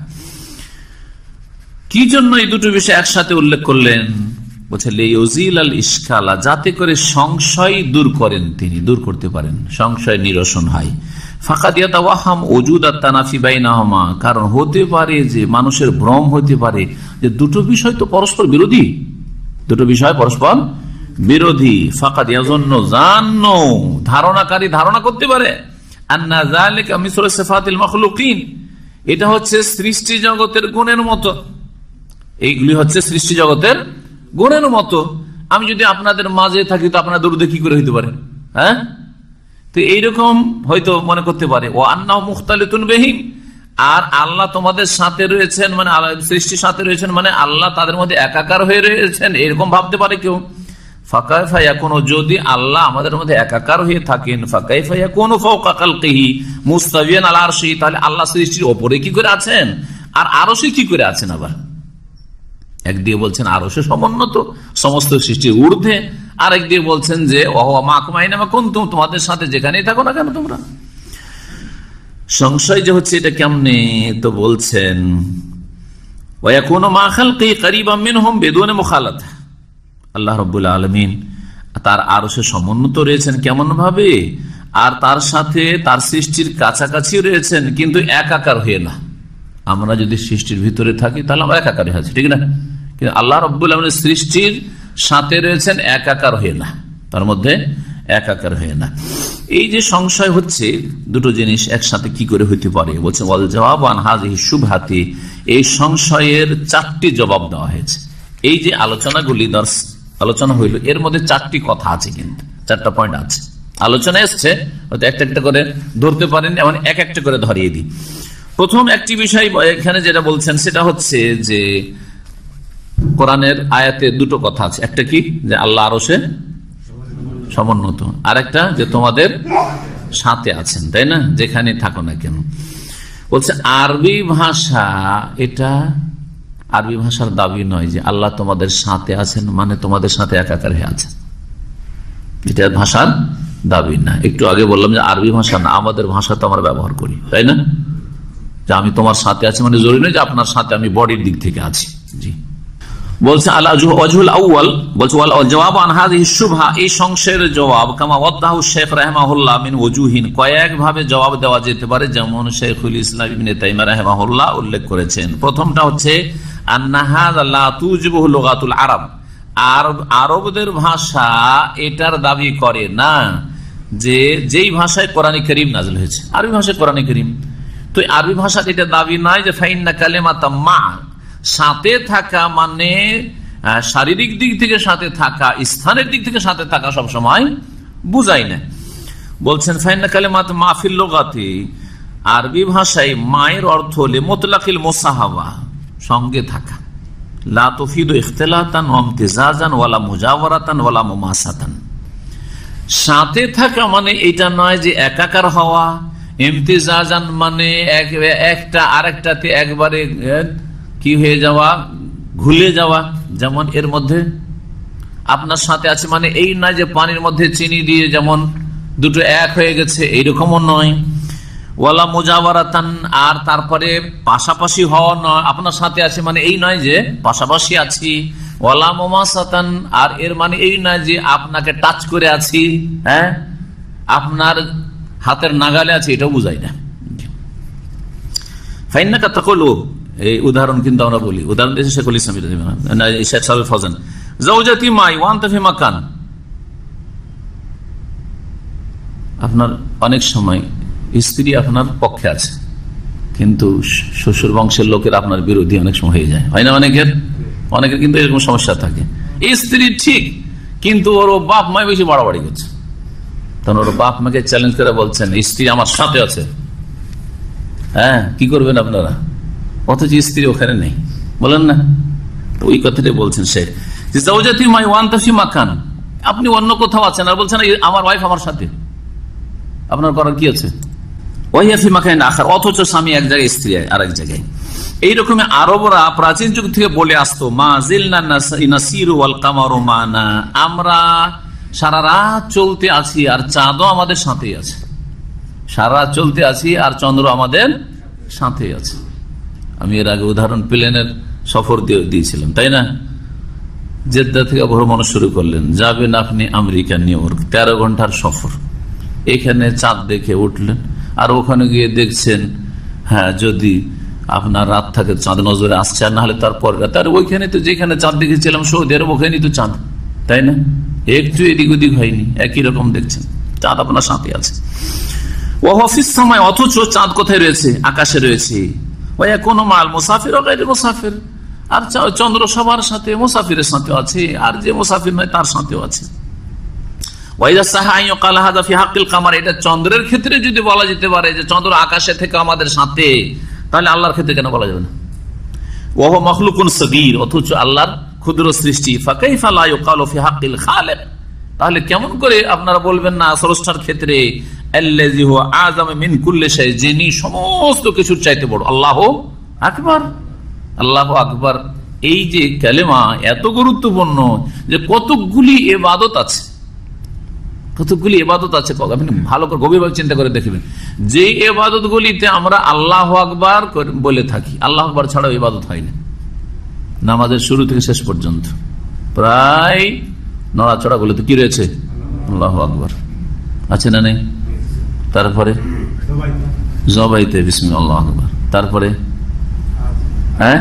কি জন্য এই দুটো বিষয় একসাথে উল্লেখ করলেন? বলছে লিইউজিল আল ইশকালা, যাতে করে সংশয় দূর করেন, তিনি দূর করতে পারেন, সংশয় নিরসন হয়। ফাকাদ ইয়াতাওয়াহাম ওজুদাত তানাফি বাইনাহুমা, কারণ হতে পারে যে মানুষের ভ্রম হতে পারে যে দুটো বিষয় তো পরস্পর বিরোধী, দুটো বিষয় পরস্পর বিরোধী। ফাকাদ ইয়াজুন্নু জান্নু, ধারণাকারী ধারণা করতে পারে, আন্না যালিকা মিসলু সিফাতিল মাখলুকিন, এটা হচ্ছে সৃষ্টি জগতের গুণের মতো, এইগুলি হচ্ছে সৃষ্টি জগতের গুণের মতো। আমি যদি আপনাদের মাঝে থাকি তো আপনার দরুদে কি করে হইতে পারে? হ্যাঁ, তো এইরকম হয়তো মনে করতে পারে। ও আন্নাহু মুখতালিতুন বিহিম, আর আল্লাহ তোমাদের সাথে রয়েছেন, মানে সৃষ্টির সাথে রয়েছেন, মানে আল্লাহ তাদের মধ্যে একাকার হয়ে রয়েছেন, এরকম ভাবতে পারে কেউ। ফাকাইফা ইয়াকুনু, যদি আল্লাহ আমাদের মধ্যে একাকার হয়ে থাকেন, ফাকাইফা ইয়াকুনু ফাওকা খালকিহি মুস্তাবিয়ান আলা আরশি, তাহলে আল্লাহ সৃষ্টির উপরে কি করে আছেন আর আরশে কি করে আছেন? আবার একদিকে বলছেন আরশে সমুন্নত, সমস্ত সৃষ্টির ঊর্ধ্বে, আর একদিকে বলছেন যে ওয়া মাকুম আইনামা কুনতুম, তোমাদের সাথে যেখানেই থাকো না কেন তোমরা। সংশয় যে হচ্ছে এটা কেমনে? তো বলছেন ওয়া ইয়াকুনু মা খালকি করিবাম মিনহুম বিদুন মুখালাতা, আল্লাহ রাব্বুল আলামিন তার আরশে সমুন্নত রয়েছেন কেমন ভাবে, আর তার সাথে তার সৃষ্টির কাছাকাছি রয়েছেন, কিন্তু একাকার হয়ে না। আমরা যদি সৃষ্টির ভিতরে থাকি তাহলে আমরা একাকার হয়ে আছি, ঠিক না? কিন্তু আল্লাহ রাব্বুল আলামিন সৃষ্টির সাথে রয়েছেন একাকার হয়ে না, তার মধ্যে একাকার হয়ে না। এই যে সংশয় হচ্ছে, দুটো জিনিস একসাথে কি করে হইতে পারে? বলছে ওয়াল জওয়াব আন হাযিহি শুবহাতি, এই সংশয়ের চারটি জবাব দেওয়া হয়েছে। এই যে আলোচনা হইল, এর মধ্যে চারটি কথা আছে, কিন্তু চারটা পয়েন্ট আছে, আলোচনা এসছে, হয়তো একটা একটা করে ধরতে পারেন, এমন এক একটা করে ধরিয়ে দিই। প্রথম একটি বিষয় এখানে যেটা বলছেন সেটা হচ্ছে যে কোরআনের আয়াতে দুটো কথা আছে, একটা কি যে আল্লাহ আরশে সমুন্নত, আর একটা যে তোমাদের সাথে আছেন, তাই না, যেখানে থাকো না কেন। বলছে আরবি ভাষা, এটা আরবি ভাষার দাবি নয় যে আল্লাহ তোমাদের সাথে আছেন মানে তোমাদের সাথে একাকার হয়ে আছেন, এটা ভাষার দাবি না। একটু আগে বললাম যে আরবি ভাষা না, আমাদের ভাষা তো আমরা ব্যবহার করি, তাই না, যে আমি তোমার সাথে আছি মানে জরুরি নয় যে আপনার সাথে আমি বডির দিক থেকে আছি। জি, বলছে ওয়াজহুল আউয়াল, বলছে ওয়াল জওয়াব আন হাযিহি শুবহা, এই সংশয়ের জবাব কামা ওয়াদাহু শেখ রাহিমাহুল্লাহ মিন ওয়াজুহিন, কয়েক ভাবে জবাব দেওয়া যেতে পারে, যেমন শেখুল ইসলাম ইবনে তাইমিয়া রাহিমাহুল্লাহ উল্লেখ করেছেন। প্রথমটা হচ্ছে আন্না হাযা লা তুজিবুহু লুগাতুল আরব, আরবদের ভাষা এটার দাবি করে না যে যেই ভাষায় কোরআনে কারীম নাযিল হয়েছে, আরবি ভাষায় কোরআনে কারীম, তো আরবি ভাষা এটা দাবি নাই যে ফাইন্না কালিমাতা মা, সাথে থাকা মানে শারীরিক দিক থেকে সাথে থাকা, স্থানের দিক থেকে সাথে থাকা সব সময় বুঝাই না। বলছেন ফাইন্না কালিমাত মাহফিল লুগাতি, আরবি ভাষায় মায়ের অর্থ হলে মুতলাকিল মুসাহাবা, সঙ্গে থাকা, লা তুফিদু ইখতিলাতান ওয়া ইমতিজাজান ওয়ালা মুজাওয়ারাতান ওয়ালা মুমাসাতান, সাথে থাকা মানে এটা নয় যে একাকার হওয়া, ইমতিজাজান মানে একটা আরেকটাতে একবারে কি হয়ে যাওয়া, ঘুলে যাওয়া, যেমন এর মধ্যে আপনার সাথে আছে মানে এই নয় যে পানির মধ্যে চিনি দিয়ে যেমন দুটো এক হয়ে গেছে, এইরকমও নয়। ওয়ালা মুজাওয়ারাতান, আর তারপরে পাশাপাশি হওয়া নয়, আপনার সাথে আছে মানে এই নয় যে পাশাপাশি আছি। ওয়ালা মুমাসাতান, আর এর মানে এই নয় যে আপনাকে টাচ করে আছি, হ্যাঁ, আপনার হাতের নাগালে আছে, এটাও বুঝাই না। ফাইন্নাকা তাকুলু, এই উদাহরণ কিন্তু আমরা বলি, উদাহরণ দিয়েছে শেখুল ইসলাম শেখ সালেহ ফওজান, যাওজাতি মাই ওয়া আনতা ফি মাকান, আপনার অনেক সময় স্ত্রী আপনার পক্ষে আছে, কিন্তু শ্বশুর বংশের লোকের আপনার বিরোধী অনেক সময় হয়ে যায়, হয় না? অনেকের কিন্তু এরকম সমস্যা থাকে। স্ত্রী ঠিক, কিন্তু ওর বাপ মায় বেশি বাড়াবাড়ি করছে, তখন ওর বাপ মাকে চ্যালেঞ্জ করে বলছেন স্ত্রী আমার সাথে আছে। হ্যাঁ, কি করবেন আপনারা? অথচ স্ত্রী ওখানে নেই, বলেন না? তো ওই কথাটাই বলছেন সে, আপনি অন্য কোথাও আছেন আর বলছেন আমার ওয়াইফ আমার সাথে, আপনার করার কি আছে? অথচ স্বামী এক জায়গায়, স্ত্রী আর এক জায়গায়। এইরকম আরবরা প্রাচীন যুগ থেকে বলে আসতো, আমরা সারা রাত চলতে আছি আর চাঁদও আমাদের সাথে আছে, সারা রাত চলতে আছি আর চন্দ্র আমাদের সাথে আছে। আমি এর আগে উদাহরণ প্লেনের সফর দিয়েছিলাম, তাই না? জেদ্দা থেকে ভ্রমণ শুরু করলেন, যাবেন আপনি আমেরিকা নিউ ইয়র্ক, 13 ঘন্টার সফর। এখানে চাঁদ দেখে উঠলেন, আর ওখানে গিয়ে দেখছেন হ্যাঁ যদি আপনার রাত থাকে চাঁদ নজরে আসছে, আর না হলে তারপর তার ওইখানে তো যেখানে চাঁদ দেখেছিলাম সৌদি আরব, ওখানেই তো চাঁদ, তাই না? একটু এদিক ওদিক হয়নি, একই রকম দেখছেন, চাঁদ আপনার সাথে আছে। ওয়াফিস সময়, অথচ চাঁদ কোথায় রয়েছে? আকাশে রয়েছে। কোনো মাল মুসাফির ও গায়রে মুসাফির, আর চন্দ্র সবার সাথে, মুসাফিরের সাথে আছে, আর যে মুসাফির নয় তার সাথেও আছে। এটা চন্দ্রের ক্ষেত্রে যদি বলা যেতে পারে যে চন্দ্র আকাশে থেকে আমাদের সাথে, তাহলে আল্লাহর ক্ষেত্রে কেন বলা যাবে না? ওহ মখলুকুন সগীর, অথচ আল্লাহর ক্ষুদ্র সৃষ্টি। ফাকাইফা লা ইউকালু ফি হাক্কিল খালিক, তাহলে কেমন করে আপনারা বলবেন না স্রষ্টার ক্ষেত্রে আল্লাযী হুয়া আযাম মিন কুল্লি শাই, যিনি সমস্ত কিছুর চাইতে বড়। আল্লাহু আকবার, আল্লাহু আকবার। এই যে কালেমা এত গুরুত্বপূর্ণ যে কতগুলি ইবাদত আছে, কতগুলি ইবাদত আছে, আপনি ভালো করে গভীরভাবে চিন্তা করে দেখবেন। যে ইবাদত গুলিতে আমরা আল্লাহু আকবার বলে থাকি, আল্লাহু আকবার ছাড়াও ইবাদত হয় না। নামাজের শুরু থেকে শেষ পর্যন্ত প্রায় নড়াচড়া গুলোতে কি রয়েছে? আল্লাহু আকবার আছে না নেই? তারপরে জবাইতে বিসমিল্লাহ আল্লাহু আকবার, তারপরে হ্যাঁ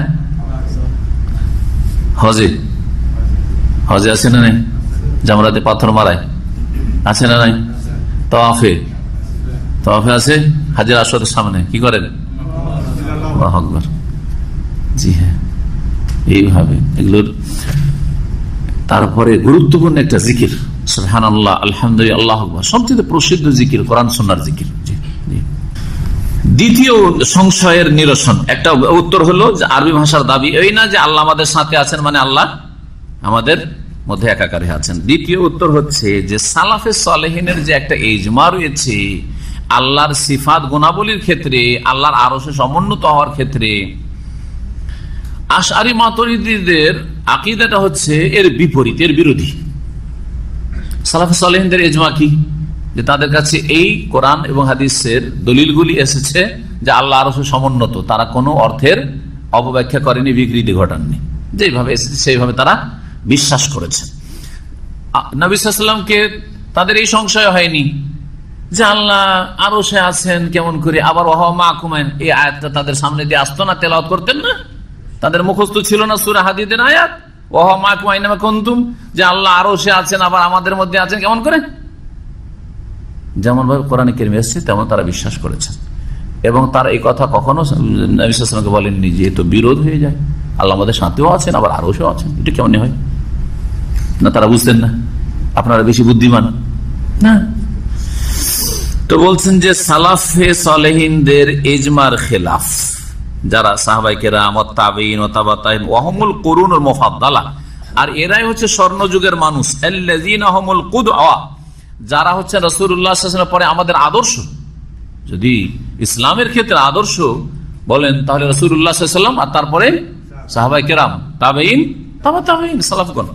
হজে, হজে আছে না নেই? জামরাতে পাথর মারায় আছে না নাই? তাওয়াফে, তাওয়াফে আছে, হাজের আসওয়াদের সামনে কি করেন? আল্লাহু আকবার। জি হ্যাঁ, এইভাবে এগুলোর। তারপরে গুরুত্বপূর্ণ একটা জিকির সুবহানাল্লাহ, আলহামদুলিল্লাহ, আল্লাহু আকবার, সবচেয়ে প্রসিদ্ধ জিকির কোরআন সুন্নাহর জিকির। দ্বিতীয় সংশয়ের নিরসন, একটা উত্তর হলো যে আরবি ভাষার দাবি এই না যে আল্লাহ আমাদের সাথে আছেন মানে আল্লাহ আমাদের মধ্যে একাকারে আছেন। দ্বিতীয় উত্তর হচ্ছে যে সালাফে সালেহিনের যে একটা ইজমা রয়েছে আল্লাহর সিফাত গুণাবলীর ক্ষেত্রে, আল্লাহর আরশে সমুন্নত হওয়ার ক্ষেত্রে, আশআরী মাতুরিদীদের আকীদাটা হচ্ছে এর বিপরীত, এর বিরোধী। সালাফে সালেহিনদের ইজমা কি? যে তাদের কাছে এই কোরআন এবং হাদিসের দলিলগুলি এসেছে যে আল্লাহ আরশে সমুন্নত, তারা কোনো অর্থের অপব্যাখ্যা করেনি, বিকৃতি ঘটাননি, যেভাবে এসেছে সেইভাবে তারা বিশ্বাস করেছেন। নবী সাল্লাল্লাহু আলাইহি ওয়াসাল্লামকে তাদের এই সংশয় হয়নি যে আল্লাহ আরশে আছেন কেমন করে, আবার ওয়া মাআকুম, এই আয়াতটা তাদের সামনে দিয়ে আসতো না, তেলাওয়াত করতেন না, তাদের মুখস্থ ছিল না সূরা হাদীদের আয়াত ওয়া মাআকুম আইনামা কুনতুম, যে আল্লাহ আরশে আছেন আবার আমাদের মধ্যে আছেন কেমন করে? যেমন ভাবে কোরআনে কারীমে এসেছে তেমন তারা বিশ্বাস করেছেন, এবং তারা এই কথা কখনো নবী সাল্লাল্লাহু আলাইহি ওয়াসাল্লামকে বলেননি যে তো বিরোধ হয়ে যায়, আল্লাহ আমাদের সাথেও আছেন আবার আরশেও আছেন, এটা কেমন হয়? না তারা বুঝতেন না, আপনারা বেশি বুদ্ধিমান না। তো বলছেন যে সালাফে সালেহিনদের ইজমার খেলাফ, যারা সাহাবায়ে কেরাম ও তাবেঈন ও তাবাতাইন ওয়াহুমুল কুরুনুল মুফাদ্দালা, আর এরাই হচ্ছে স্বর্ণযুগের মানুষ, আল্লাযীনা হুমুল কুদওয়া, যারা হচ্ছে রাসূলুল্লাহ সাল্লাল্লাহু আলাইহি ওয়াসাল্লামের পরে আমাদের আদর্শ। যদি ইসলামের ক্ষেত্রে আদর্শ বলেন তাহলে রাসূলুল্লাহ সাল্লাল্লাহু আলাইহি ওয়াসাল্লাম, আর তারপরে সাহাবায়ে কেরাম, তাবেঈন, তাবাতাইন, সালাফগণ।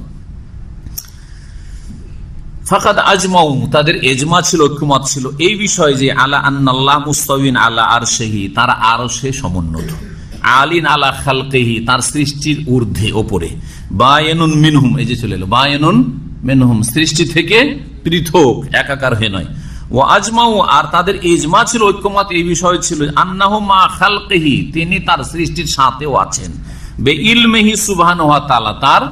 ফাকাদ আজমাউ, তাদের ইজমা ছিল, ঐক্যমত ছিল এই বিষয়ে যে আলা আন্নাল্লাহ মুস্তাওয়িন আলা আরশিহি, তারা আরশে সমুন্নত, আলিন আলা খালকিহি, তার সৃষ্টির ঊর্ধ্বে ওপরে, বায়িনুন মিনহুম, এই যে চলে এলো বায়িনুন মিনহুম, সৃষ্টি থেকে পৃথক, একাকার হয়ে নয়। ওয়া আজমাউ, আর তাদের ইজমা ছিল, ঐক্যমত এই বিষয় ছিল আন্নাহু মা খালকিহি, তিনি তার সৃষ্টির সাথেও আছেন, বে ইলমিহি সুবহানাহু ওয়া তাআলা, তার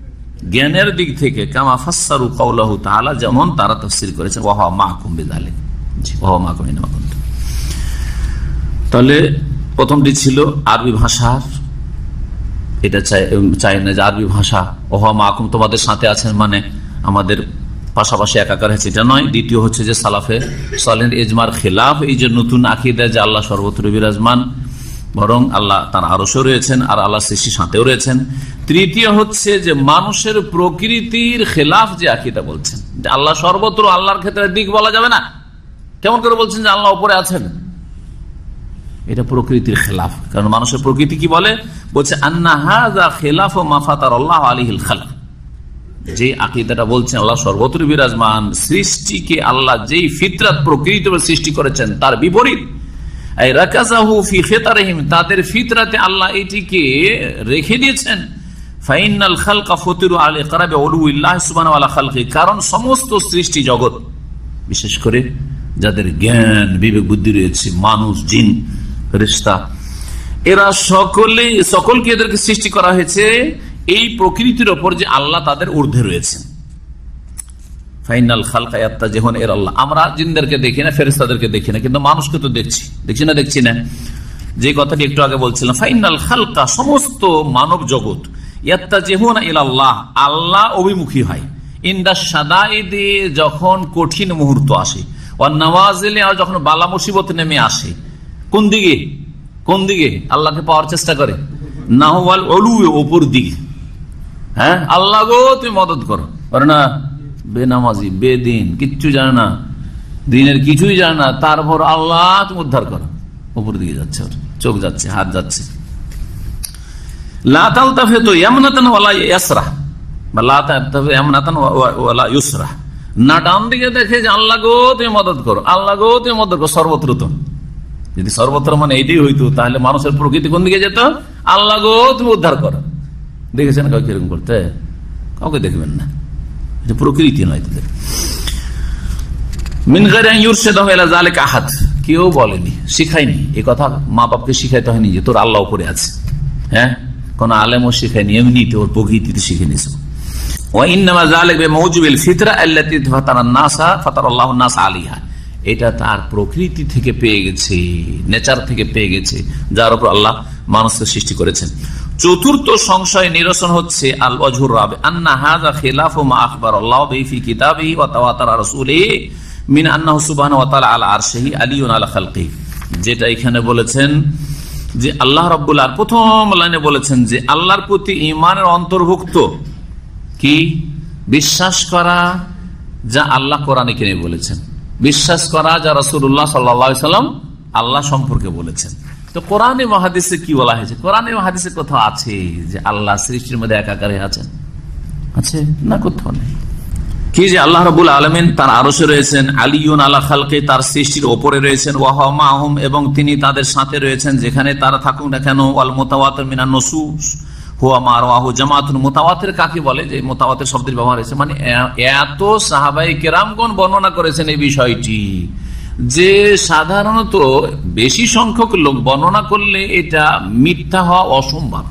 জ্ঞানের দিক থেকে, কামা ফাসসারু কাওলাহু তাআলা, যেমন তারা তাফসীর করেছেন ওয়া হুয়া মাআকুম বিযালিক, তাহলে প্রথমটি ছিল আরবি ভাষার, এটা চাই না যে আরবি ভাষা ওহা মাকুম তোমাদের সাথে আছেন মানে আমাদের পাশাপাশি একাকার হয়েছে, এটা নয়। দ্বিতীয় হচ্ছে যে সালাফে সালেহের ইজমার খেলাফ, এই যে নতুন আকীদা যে আল্লাহ সর্বত্র বিরাজমান, বরং আল্লাহ তার আরশে রয়েছেন আর আল্লাহ সৃষ্টির সাথেও রয়েছেন। তৃতীয় হচ্ছে যে মানুষের প্রকৃতির খেলাফ যে আকীদা বলছেন যে আল্লাহ সর্বত্র, আল্লাহর ক্ষেত্রে দিক বলা যাবে না। কেমন করে বলছেন যে আল্লাহ উপরে আছেন? এটা প্রকৃতির খেলাফ। কারণ মানুষের প্রকৃতি কি বলে? বলছে আন্না হাযা খিলাফু মা ফাতারাল্লাহু আলাইহিল খালক, যে আকীদাটা বলছেন আল্লাহ সর্বত্র বিরাজমান, সৃষ্টিকে আল্লাহ যেই ফিতরাত প্রকৃতি সৃষ্টি করেছেন তার বিপরীত। এই রাকাযাহু ফি ফিতরিহিম, তাদের ফিতরাতে আল্লাহ এটিকে রেখে দিয়েছেন। ফাইনাল খালকা ফুতিরু আলা ইকরাবি উলুইল্লাহ সুবহানাহু ওয়া তাআলা খালকি, কারণ সমস্ত সৃষ্টি জগৎ, বিশেষ করে যাদের জ্ঞান বিবেক বুদ্ধি রয়েছে, মানুষ, জিন, ফেরেশতা, এরা সকলকে এদেরকে সৃষ্টি করা হয়েছে এই প্রকৃতির ওপর যে আল্লাহ তাদের ঊর্ধ্বে রয়েছেন। ফাইনাল খালকা ইয়াত্তাজিহুন ইলা আল্লাহ। আমরা জিনদেরকে দেখি না, ফেরেশতাদেরকে দেখি না, কিন্তু মানুষকে তো দেখছি না। যে কথাটি একটু আগে বলছিলাম, ফাইনাল খালকা, সমস্ত মানব জগৎ, ইয়াত্তাজিহুন ইলা আল্লাহ, আল্লাহ অভিমুখী হয়। ইনদা শাদাইদি, যখন কঠিন মুহূর্ত আসে, ওয়ান নাওয়াজিলি, যখন বালা মুসিবত নেমে আসে। কোন দিকে আল্লাহকে পাওয়ার চেষ্টা করে? নাহওয়াল উলুয়ে, ওপর দিকে। হ্যাঁ, আল্লাহ গো তুমি মদত করো, না বেনামাজি, বেদিন, কিচ্ছু জানে না, দিনের কিছুই জানে না, তারপর আল্লাহ তুমি উদ্ধার করো। উপর দিকে যাচ্ছে, চোখ যাচ্ছে, হাত যাচ্ছে। লা তালতাফিতু ইয়ামনাতান ওয়ালা ইয়াসরা, বা লা তালতাফিতু ইয়ামনাতান ওয়ালা ইউসরা, না ডান দিকে দেখে যে আল্লাহ গো তুমি মদত করো, আল্লাহ গো তুমি মদত করো, সর্বত্র তো। যদি সর্বত্র মানে এইটাই হইতো, তাহলে মানুষের প্রকৃতি কোন দিকে যেত? আল্লাহ গো তুমি উদ্ধার করো। দেখেছেন কাউকে এরকম করতে? কাউকে দেখবেন না, এটা প্রকৃতি নয় তাদের। মিন গায়রি আন ইউরশিদাহু ইলা যালিকা আহাদ, কেউ বলেনি, শিখায়নি এই কথা। মা বাপকে শিখাইতে হয়নি যে তোর আল্লাহ উপরে আছে। হ্যাঁ, কোন আলেমও শিখায়নি, এমনি তোর প্রকৃতিতে শিখে নিয়েছে। ওয়া ইন্নামা যালিকা বিমাওজিবিল ফিতরা আল্লাতী ফাতারাল্লাহু আন-নাস আলাইহা, এটা তার প্রকৃতি থেকে পেয়ে গেছে, নেচার থেকে পেয়ে গেছে, যার উপর আল্লাহ মানুষকে সৃষ্টি করেছেন। চতুর্থ সংশয় নিরসন হচ্ছে আল ওয়াজহুর রাবি আন্না হাযা খিলাফু মা আখবারাল্লাহু বিহি ফি কিতাবিহি ওয়া তাওয়াতারা রাসূলিহি মিন আন্নাহু সুবহানাহু ওয়া তাআলা আলা আরশিহি আলিয়ুন আলা খালকিহি, যেটা এখানে বলেছেন যে আল্লাহ রাব্বুল আলামিন প্রথম লাইনে বলেছেন যে আল্লাহর প্রতি ঈমানের অন্তর্ভুক্ত কি? বিশ্বাস করা যা আল্লাহ কোরআনে কিনে বলেছেন, বিশ্বাস করা যা রাসূলুল্লাহ সাল্লাল্লাহু আলাইহি ওয়াসাল্লাম আল্লাহ সম্পর্কে বলেছেন। তো কোরআনে হাদিসে কি বলা হয়েছে? কোরআনে হাদিসে কোথাও আছে যে আল্লাহ সৃষ্টির মধ্যে একাকারে আছেন? আছে না, কোথাও নেই। কি যে আল্লাহ রাব্বুল আলামিন তার আরশে রয়েছেন, আলিয়ুন আলা খালকি, তার সৃষ্টির উপরে রয়েছেন, ওয়া হুয়া মাহুম, এবং তিনি তাদের সাথে রয়েছেন যেখানে তারা থাকুক না কেন। ওয়াল মুতাওয়াতির মিনান নুসুস হুয়া মা রাওয়াহু জামাতুন, মুতাওয়াতির কাকে বলে? যে মুতাওয়াতির শব্দের ব্যবহার হয়েছে, মানে এত সাহাবায়ে কেরামগণ বর্ণনা করেছেন এই বিষয়টি যে সাধারণত বেশি সংখ্যক লোক বর্ণনা করলে এটা মিথ্যা হওয়া অসম্ভব।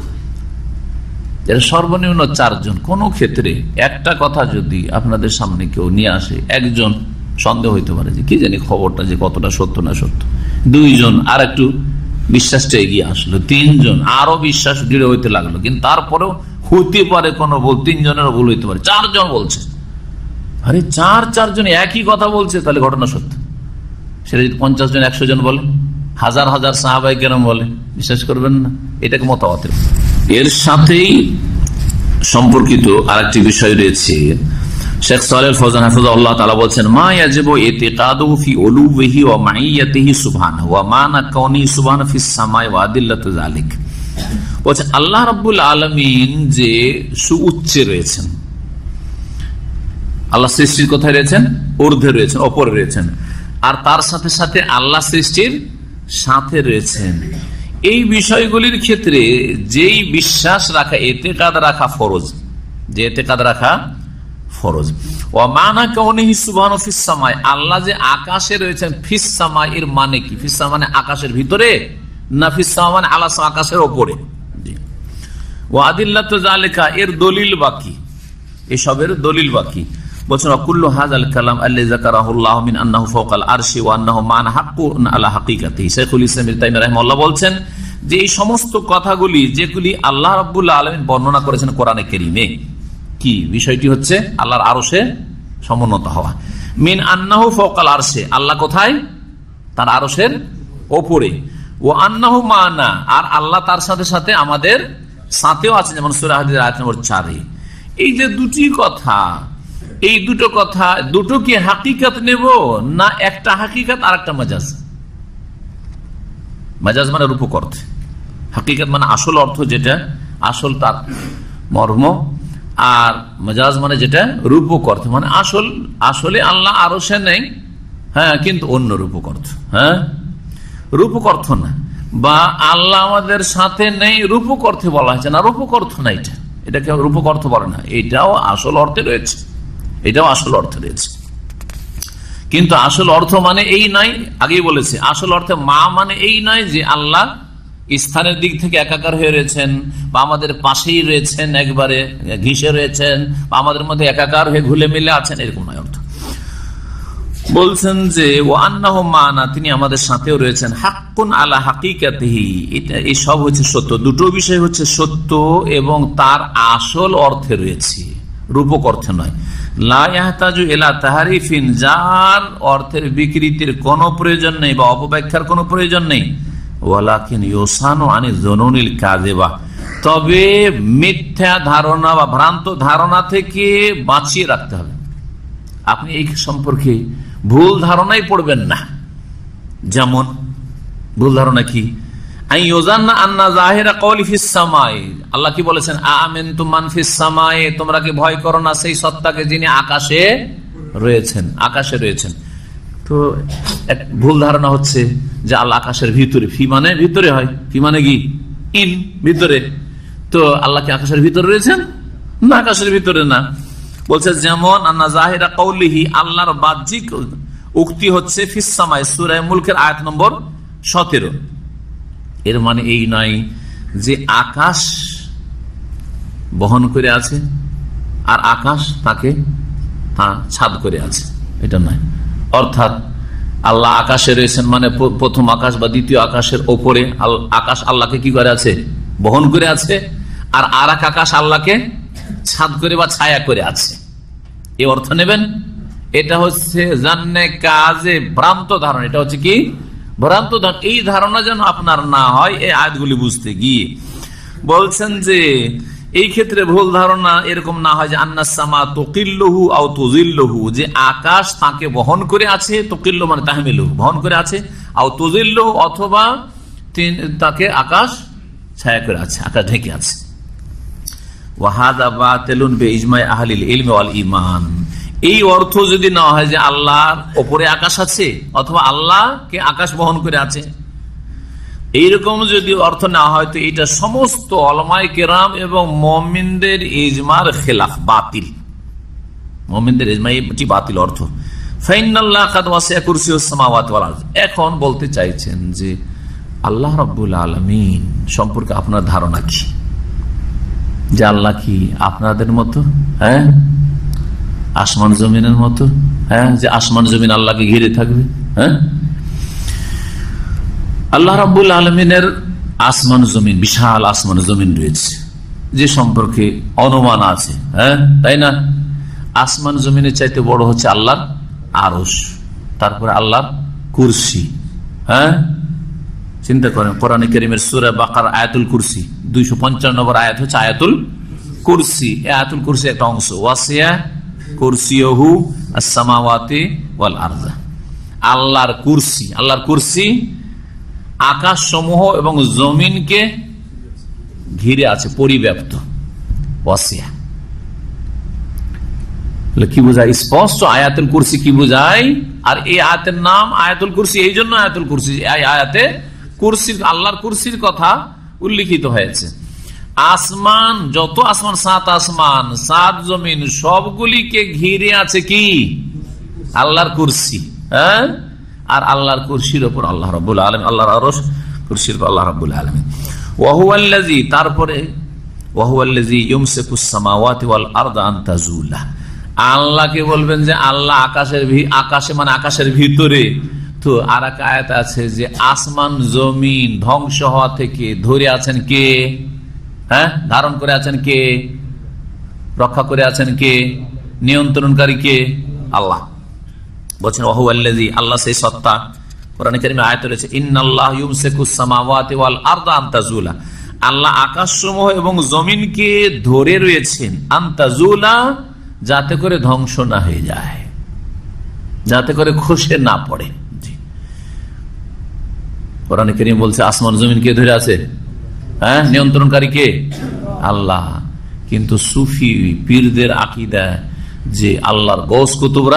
সর্বনিম্ন 4 জন, কোন ক্ষেত্রে একটা কথা যদি আপনাদের সামনে কেউ নিয়ে আসে, একজন সন্দেহ হইতে পারে যে কি জানি খবরটা যে কতটা সত্য না সত্য, 2 জন আর একটু বিশ্বাসটা এগিয়ে আসলো, 3 জন আরো বিশ্বাস দৃঢ় হইতে লাগলো, কিন্তু তারপরেও হইতে পারে কোনো ভুল, 3 জনেরও ভুল হইতে পারে, 4 জন বলছে, আরে 4 জন একই কথা বলছে, তাহলে ঘটনা সত্য। সেটা যদি 50 জন 100 জন বলে, হাজার হাজার সাহাবায়ে কেরাম বলে, বিশ্বাস করবেন না? এটাকে মুতাওয়াতির। এর সাথেই সম্পর্কিত আরেকটি বিষয় রয়েছে। শেখ সালেহ ফৌজান হাফিজাহুল্লাহ তাআলা বলছেন, মা ইয়াজিবু ইতিকাদুহু ফি উলুহি ওয়া মাইয়াতিহি সুবহানাহু ওয়া মানা কাউনি সুবহানাহু ফিস সামাই ওয়া আদিল্লাতু যালিক। বলছেন আল্লাহ রাব্বুল আলামিন যে সুউচ্চে রয়েছেন, আল্লাহ সৃষ্টির কোথায় রয়েছেন? ঊর্ধ্বে রয়েছেন, উপরে রয়েছেন, আর তার সাথে সাথে আল্লাহ সৃষ্টির সাথে রয়েছেন। এই বিষয়গুলির ক্ষেত্রে যেই বিশ্বাস রাখা, এতেকাদ রাখা ফরজ, যে এতেকাদ রাখা ফরজ। ওয়া মানা কাউনিহি সুবহানাহু ফিস সামাই, আল্লাহ যে আকাশে রয়েছেন, ফিস সামাই এর মানে কি? ফিস সামাই মানে আকাশের ভিতরে, না ফিস সামাই মানে আলা আকাশের উপরে? ওয়া আদিল্লাতু যালিকা, এর দলিল বাকি, এসবের দলিল বাকি। বলছেন কুল্লু হাযাল কালাম আল্লাযী যাকারাহুল্লাহু মিন আন্নাহু ফাওকাল আরশি ওয়া আন্নাহু মা'না হাক্কুন আলা হাকিকাতিহি। শাইখুল ইসলাম ইবনে তাইমিয়া রাহিমাহুল্লাহ বলছেন যে এই সমস্ত কথাগুলি যেগুলি আল্লাহ রাব্বুল আলামিন বর্ণনা করেছেন কোরআনে কারীমে, কি বিষয়টি হচ্ছে আল্লাহর আরশে সমুন্নত হওয়া। মিন আন্নাহু ফাওকাল আরশি, আল্লাহ কোথায়? তার আরশের উপরে। ও আন্নাহু মা'না, আর আল্লাহ তার সাথে সাথে আমাদের সাথেও আছেন, যেমন সূরা হাদীদ আয়াত নম্বর 4। এই যে দুটি কথা, এই দুটো কথা, দুটো কি হাকিকাত নেব না একটা হাকিকাত আর একটা মাজাজ? মাজাজ মানে রূপক অর্থ, হাকিকাত মানে আসল অর্থ যেটা আসল তার মর্ম, আর মাজাজ মানে যেটা রূপক অর্থ মানে আসলে আল্লাহ আরশে নেই, হ্যাঁ, কিন্তু অন্য রূপক অর্থ, হ্যাঁ, রূপক অর্থ না, বা আল্লাহ আমাদের সাথে নেই রূপক অর্থে বলা হয়েছে না, রূপক অর্থ না, এটাকে রূপক অর্থ বলে না, এটাও আসল অর্থে রয়েছে, এটাও আসল অর্থে রয়েছে। কিন্তু আসল অর্থ মানে এই নয়, আগেই বলেছে, আসল অর্থে মা মানে এই নয় যে আল্লাহ স্থানের দিক থেকে একাকার হয়ে রয়েছেন, বা আমাদের পাশেই রয়েছেন, একবারে ঘিসে রয়েছেন, বা আমাদের মধ্যে একাকার হয়ে ঘুলে মিলে আছেন, এরকম নয় অর্থ। বলছেন যে ও আন্নাহু মা'না, তিনি আমাদের সাথেও রয়েছেন, হাক্কুন আলা হাকিকাতিহি, এটা এই সব হচ্ছে সত্য, দুটো বিষয় হচ্ছে সত্য এবং তার আসল অর্থে রয়েছে, রূপক অর্থে নয়। লা ইয়াহতাজু ইলা তাহরিফিন, যার অর্থের বিকৃতির কোনো প্রয়োজন নেই বা অপব্যাখ্যার কোনো প্রয়োজন নেই। ওয়ালাকিন ইউসানু আনি যুনুনিল কাযিবা, তবে মিথ্যা ধারণা বা ভ্রান্ত ধারণা থেকে বাঁচিয়ে রাখতে হবে। আপনি এই সম্পর্কে ভুল ধারণাই পড়বেন না। যেমন ভুল ধারণা কি? আল্লাহ কি বলেছেন? আ'আমিনতুম মান ফিস সামাই, তোমরা কি ভয় করো না সেই সত্তাকে যিনি আকাশে রয়েছেন, আকাশে রয়েছেন। তো এক ভুল ধারণা হচ্ছে যে আল্লাহ আকাশের ভিতরে, ফি মানে ভিতরে হয়, ফি মানে কি ইন, ভিতরে। তো আল্লাহ কি আকাশের ভিতরে রয়েছেন? না, আকাশের ভিতরে না। বলছে যেমন আন্না যাহিরা কওলিহি, আল্লাহর বাহ্যিক উক্তি হচ্ছে ফিস সামাই, সূরা মুলকের আয়াত নম্বর 17। এর মানে এই নয় যে আকাশ বহন করে আছে আর আকাশ তাকে ছাদ করে আছে, এটা নয়। অর্থাৎ আল্লাহ আকাশে রয়েছেন মানে প্রথম আকাশ বা দ্বিতীয় আকাশের ওপরে আকাশ আল্লাহকে কি করে আছে? বহন করে আছে, আর এক আকাশ আল্লাহকে ছাদ করে বা ছায়া করে আছে, এই অর্থ নেবেন। এটা হচ্ছে জান্নে কাজে ভ্রান্ত ধারণা, এটা হচ্ছে কি ভ্রান্ত ধারণা। এই ধারণা যেন আপনার না হয় এই আয়াতগুলি বুঝতে গিয়ে। বলছেন যে এই ক্ষেত্রে ভুল ধারণা এরকম না হয় যে আন্নাস সামা তুকিল্লুহু আও তুজিল্লুহু, যে আকাশ তাকে বহন করে আছে, তুকিল্লু মানে তাহমিলুহু, বহন করে আছে, আও তুজিল্লুহু অথবা তাকে আকাশ ছায়া করে আছে, আকাশ ঢেকে আছে। ওয়াহাদা বাতিলুন বিইজমা'i আহলিল ইলমি ওয়াল ঈমান, এই অর্থ যদি না হয় যে আল্লাহর উপরে আকাশ আছে অথবা আল্লাহকে আকাশ বহন করে আছে, এইরকম যদি অর্থ না হয় তো এটা সমস্ত উলামায়ে কেরাম এবং মুমিনদের ইজমার খেলাফ, বাতিল। মুমিনদের ইজমাই এটি বাতিল অর্থ। ফাইনাল্লাহ কাদ ওয়াসি'a কুরসিয়ুস সামাওয়াতি ওয়াল আরদ, এখন বলতে চাইছেন যে আল্লাহ রাব্বুল আলামিন সম্পর্কে আপনার ধারণা কি? যে আল্লাহ কি আপনাদের মতো, হ্যাঁ, আসমান জমিনের মতো, হ্যাঁ, যে আসমান জমিন আল্লাহকে ঘিরে থাকবে? হ্যাঁ, আল্লাহ রাব্বুল আলামিনের আসমান জমিন, বিশাল আসমান জমিন রয়েছে যে সম্পর্কে অনুমান আছে, হ্যাঁ, তাই না? আসমান জমিনের চাইতে বড় হচ্ছে আল্লাহর আরশ, তারপরে আল্লাহর কুরসি। হ্যাঁ, চিন্তা করেন কোরআনে কারীমের সূরা বাকারা আয়াতুল কুরসি 255 নম্বর আয়াত হচ্ছে আয়াতুল কুরসি। আয়াতুল কুরসি একটা অংশ, ওয়াসিয়া কুরসিয়ুহু আস-সামাওয়াতি ওয়াল আরদ, আল্লাহর কুরসি, আল্লাহর কুরসি আকাশ সমূহ এবং জমিনকে ঘিরে আছে, পরিব্যাপ্ত। ওয়াসিয়া কি বোঝায়? স্পষ্ট আয়াতুল কুরসি কি বোঝায়। আর এই আয়াতের নাম আয়াতুল কুরসি এই জন্য আয়াতুল কুরসি, এই আয়াতে কুরসির, আল্লাহর কুরসির কথা উল্লিখিত হয়েছে। আসমান, যত আসমান, 7 আসমান 7 জমিন সবগুলিকে ঘিরে আছে কি? আল্লাহর কুরসি। হ্যাঁ, আর আল্লাহর কুরসির উপর আল্লাহ রাব্বুল আলামিন, আল্লাহর আরশ, কুরসির উপর আল্লাহ রাব্বুল আলামিন। ওয়া হুয়াল্লাযী, তারপরে ওয়া হুয়াল্লাযী ইউমসিকুস সামাওয়াতি ওয়াল আরদা আন তাজুলা, আল্লাহকে বলবেন যে আল্লাহ আকাশে মানে আকাশের ভিতরে। তো আর এক আয়াত আছে যে আসমান জমিন ধ্বংস হওয়া থেকে ধরে আছেন কে? হ্যাঁ, ধারণ করে আছেন কে? রক্ষা করে আছেন কে? নিয়ন্ত্রণকারী কে? আল্লাহ। বলছেন ওহু আল্লাযী, আল্লাহ সেই সত্তা। কোরআনে কারীমে আয়াত রয়েছে ইন্নাল্লাহ ইউমসিকুস সামাওয়াতি ওয়াল আরদা আন তাজুলা, আল্লাহ আকাশসমূহ এবং জমিনকে ধরে রয়েছেন আন তাজুলা, যাতে করে ধ্বংস না হয়ে যায়, যাতে করে খসে না পড়ে। কোরআনে কারীম বলছে আসমান জমিন কে ধরে আছে? হ্যাঁ, নিয়ন্ত্রণকারী কে? আল্লাহ। কিন্তু সুফি পীরদের আকীদা যে আল্লাহর গৌস কুতুবরা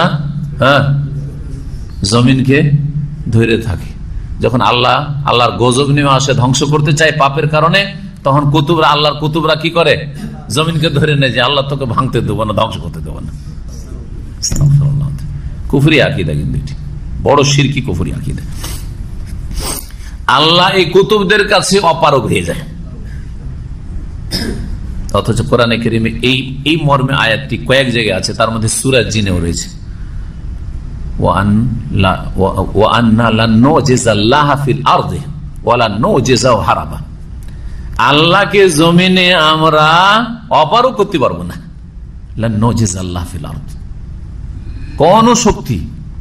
জমিনকে ধরে থাকে। যখন আল্লাহর গজব নেমে আসে, ধ্বংস করতে চায় পাপের কারণে, তখন আল্লাহর কুতুবরা কি করে? জমিনকে ধরে নেয় যে আল্লাহ তোকে ভাঙতে দেবো না, ধ্বংস করতে দেবো না। কুফরি আকীদা, কিন্তু এটি বড় শিরকি কুফরি আকীদা। আল্লাহ এই কুতুবদের কাছে অপারগ হয়ে যায়। অথচ কোরআনে কারীমে এই মর্মে আয়াতটি কয়েক জায়গায় আছে, তার মধ্যে সূরা জিনেও রয়েছে আল্লাহকে জমিনে আমরা অপারগ করতে পারবো না। কোন শক্তি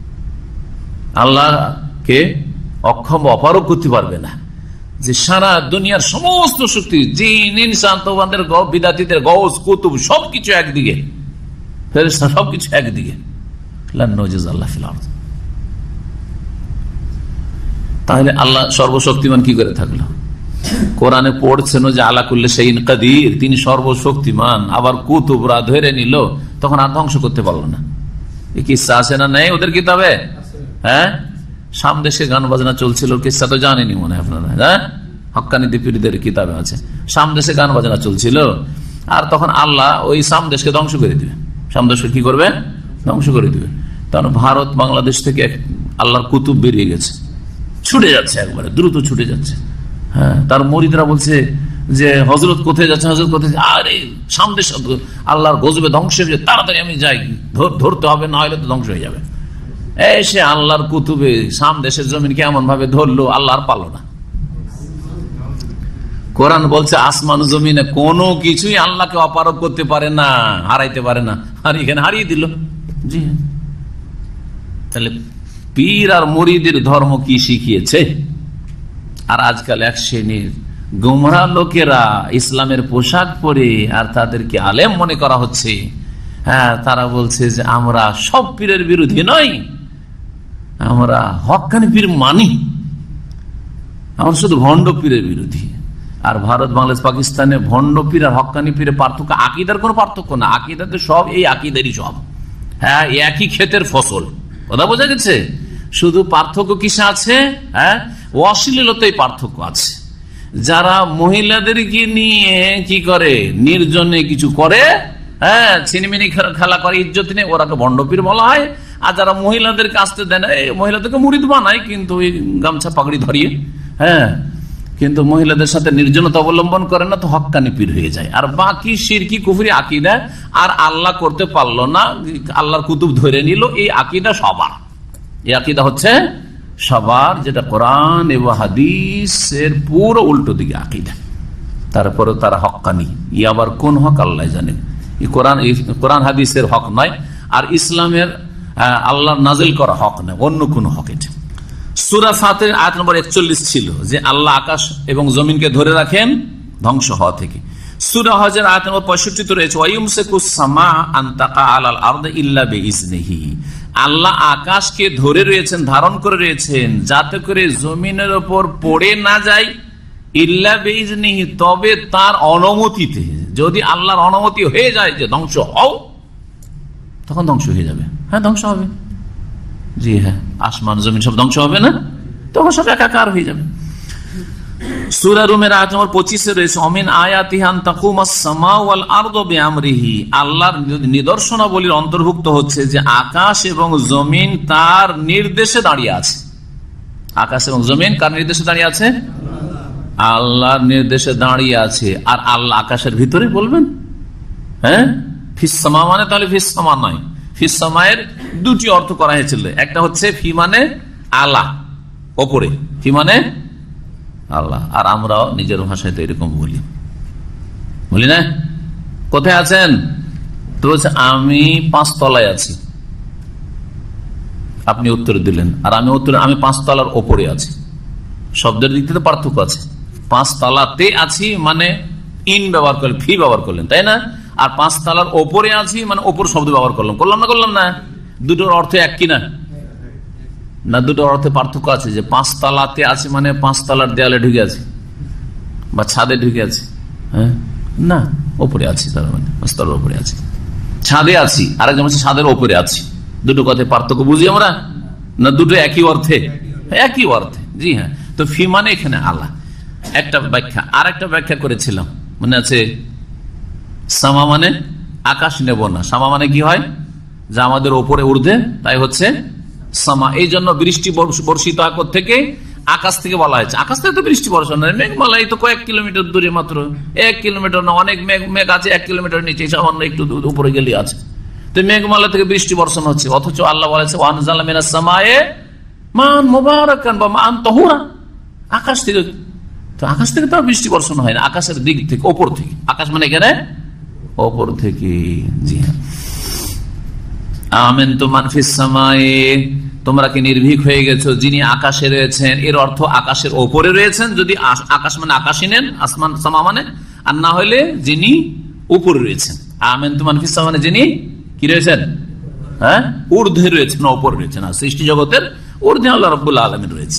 আল্লাহকে অক্ষম অপারগ করতে পারবে না। যে সারা দুনিয়ার সমস্ত শক্তি, জিন ইনসান তোমাদের বিদাতীদের গৌস কুতুব সবকিছু একদিকে, ফেরেশতা সবকিছু একদিকে, তাহলে আল্লাহ সর্বশক্তিমান কি করে থাকলো? কোরআনে পড়ছেন যে আলা কুল্লি শাইইন কাদির, তিনি সর্বশক্তিমান। আবার কুতুবরা ধরে নিল, তখন আর ধ্বংস করতে পারলো না। এই কিসসা আছে না নেই ওদের কিতাবে? হ্যাঁ, সামদেশে গান বাজনা চলছিল, কিসসা তো জানেনি মনে হয় আপনারা। হ্যাঁ, হক্কানি দীপীরদের কিতাবে আছে, সামদেশে গান বাজনা চলছিল, আর তখন আল্লাহ ওই সামদেশকে ধ্বংস করে দিবে। সামদেশকে কি করবে? ধ্বংস করে দিবে। কারণ ভারত বাংলাদেশ থেকে আল্লাহর কুতুব বেরিয়ে গেছে, ছুটে যাচ্ছে, একবারে দ্রুত ছুটে যাচ্ছে। হ্যাঁ, তার মুরিদরা বলছে যে হযরত কোথায় যাচ্ছে, হযরত কোথায়? আরে সামদেশ আল্লাহর গজবে ধ্বংস হয়ে যাবে, তাড়াতাড়ি আমি যাই, ধরতে হবে, না হলে তো ধ্বংস হয়ে যাবে। সে আল্লাহর কুতুবে সামদেশের জমিনকে এমন ভাবে ধরলো, আল্লাহর পালো না। কোরআন বলছে আসমান জমিনে কোনো কিছুই আল্লাহকে অপারগ করতে পারে না, হারাইতে পারে না, আর এখানে হারিয়ে দিল। জি, তাহলে পীর আর মুরিদের ধর্ম কি শিখিয়েছে? আর আজকাল এক শ্রেণীর গোমরা লোকেরা ইসলামের পোশাক পরে আর তাদেরকে আলেম মনে করা হচ্ছে। হ্যাঁ, তারা বলছে যে আমরা সব পীরের বিরোধী নই, আমরা হক্কানি পীর মানি, আমরা শুধু ভণ্ড পীরের বিরোধী। আর ভারত বাংলাদেশ পাকিস্তানে ভণ্ড পীর আর হক্কানি পীরের পার্থক্য, আকীদার কোনো পার্থক্য না, আকীদাতে সব এই আকীদারই সব। হ্যাঁ, একই ক্ষেতের ফসল, কথা বোঝা গেছে। শুধু পার্থক্য কিসে আছে? হ্যাঁ, অশ্লীলতায় পার্থক্য আছে। যারা মহিলাদেরকে নিয়ে কি করে, নির্জনে কিছু করে, হ্যাঁ, ছিনিমিনি খেলা করে, ইজ্জত নেই, ওরাকে ভণ্ড পীর বলা হয়। আর যারা মহিলাদেরকে আসতে দেয় না, মহিলাদেরকে মুরিদ বানায়, কিন্তু ওই গামছা পাগড়ি ধরিয়ে, হ্যাঁ, কিন্তু মহিলাদের সাথে নির্জনতা অবলম্বন করে না, তো হক্কানি পীর হয়ে যায়। আর বাকি শিরকি কুফরি আকীদা, আর আল্লাহ করতে পারলো না, আল্লাহর কুতুব ধরে নিল, এই আকীদা সবার। এই আকীদা হচ্ছে সবার, যেটা কোরআন এবং হাদিসের পুরো উল্টো দিকে আকীদা। তারপরে তারা হক্কানি, ই আবার কোন হক আল্লাহ জানেন। কোরআন হাদিসের হক নয়, আর ইসলামের আল্লাহর নাজিল করা হক নয়, অন্য কোন হক। এটা সূরা ফাতির আয়াত নম্বর 41 ছিল যে আল্লাহ আকাশ এবং জমিনকে ধরে রাখেন ধ্বংস হওয়া থেকে। সূরা হজের আয়াত নম্বর 65 তে রয়েছে ওয়ায়ুমসিকুস সামা আন তাকা আলাল আরদি ইল্লা বিইজনিহি, আল্লাহ আকাশকে ধরে রয়েছেন, ধারণ করে রয়েছেন, যাতে করে জমিনের উপর পড়ে না যায়, ইল্লা বিইজনিহি, তবে তার অনুমতিতে। যদি আল্লাহর অনুমতি হয়ে যায় যে ধ্বংস হও, তখন ধ্বংস হয়ে যাবে। হ্যাঁ, ধ্বংস হবে। জি হ্যাঁ, আসমান জমিন সব ধ্বংস হবে না, তখন সব একাকার হয়ে যাবে। সূরা রুমের আয়াত নম্বর 25 রয়েছে অমিন আয়াতিহি আন তাকুমাস সামাউ ওয়াল আরদু বিআমরিহি, আল্লাহর নিদর্শনাবলীর অন্তর্ভুক্ত হচ্ছে যে আকাশ এবং জমিন তার নির্দেশে দাঁড়িয়ে আছে। আকাশ এবং জমিন কার নির্দেশে দাঁড়িয়ে আছে? আল্লাহর নির্দেশে দাঁড়িয়ে আছে। আর আল্লাহ আকাশের ভিতরে বলবেন, হ্যাঁ, ফিসসামা মানে তাহলে ফিসসামা নয়, ফিসসামায়ের দুটি অর্থ করা হয়েছিল। একটা হচ্ছে ফি মানে আলা, ওপরে, ফি মানে আল্লাহ। আর আমরাও নিজের ভাষায় তো এরকম বলি না, কোথায় আছেন? তো বলছে আমি 5 তলায় আছি, আপনি উত্তর দিলেন, আর আমি উত্তর আমি 5 তলার ওপরে আছি। শব্দের দিক থেকে পার্থক্য আছে। 5 তলাতে আছি মানে ইন ব্যবহার করলেন, ফি ব্যবহার করলেন, তাই না? আর 5 তলার ওপরে আছি মানে ওপর শব্দ ব্যবহার করলাম না? দুটোর অর্থ এক কিনা? না, দুটোর অর্থে পার্থক্য আছে। যে 5 তলাতে আছে মানে 5 তলার দেয়ালে ঢুকে আছে বা ছাদে ঢুকে আছে, হ্যাঁ না, ওপরে আছি, তার মানে 5 তলার ওপরে আছি। ছাদে আছি আরেকজন হচ্ছে ছাদের ওপরে আছি, দুটো কথায় পার্থক্য বুঝি আমরা না? দুটো একই অর্থে, একই অর্থে, জি হ্যাঁ। তো ফি মানে এখানে আল্লাহ, একটা ব্যাখ্যা। আর একটা ব্যাখ্যা করেছিলাম, মনে আছে? সামা মানে আকাশ নেব না, সামা মানে কি হয়? যা আমাদের ওপরে উর্ধে, তাই হচ্ছে সামা। এই জন্য বৃষ্টি বর্ষিত আকর থেকে, আকাশ থেকে বলা হয়েছে। আকাশ থেকে তো বৃষ্টি বর্ষণ নয়, মেঘমালা এই তো কয়েক কিলোমিটার দূরে, মাত্র 1 কিলোমিটার না, অনেক মেঘ আছে 1 কিলোমিটার নিচে, সামান্য একটু উপরে গেলে আছে। তো মেঘমালা থেকে বৃষ্টি বর্ষণ হচ্ছে, অথচ আল্লাহ বলেছে ওয়ানজালা মিনাস সামায়ে মান মুবারাকান বা মান তাহুরা, আকাশ থেকে। তো আকাশ থেকে তো বৃষ্টি বর্ষণ হয় না, আকাশের দিক থেকে, ওপর থেকে। আকাশ মানে এখানে ওপর থেকে, জি হ্যাঁ। আমেনতু মান ফিস সামায়ে, তোমরা কি নির্ভীক হয়ে গেছো যিনি আকাশে রয়েছেন। এর অর্থ আকাশের ওপরে রয়েছেন, যদি আকাশ মানে আকাশই নেন, আসমান সামা মানে, আর না হলে যিনি উপরে রয়েছেন। আমেনতু মান ফিস সামা মানে যিনি কি রয়েছেন, হ্যাঁ, ঊর্ধ্বে রয়েছেন, ওপরে রয়েছেন। আর সৃষ্টি জগতের ঊর্ধ্বে আল্লাহ রাব্বুল আলামিন রয়েছেন।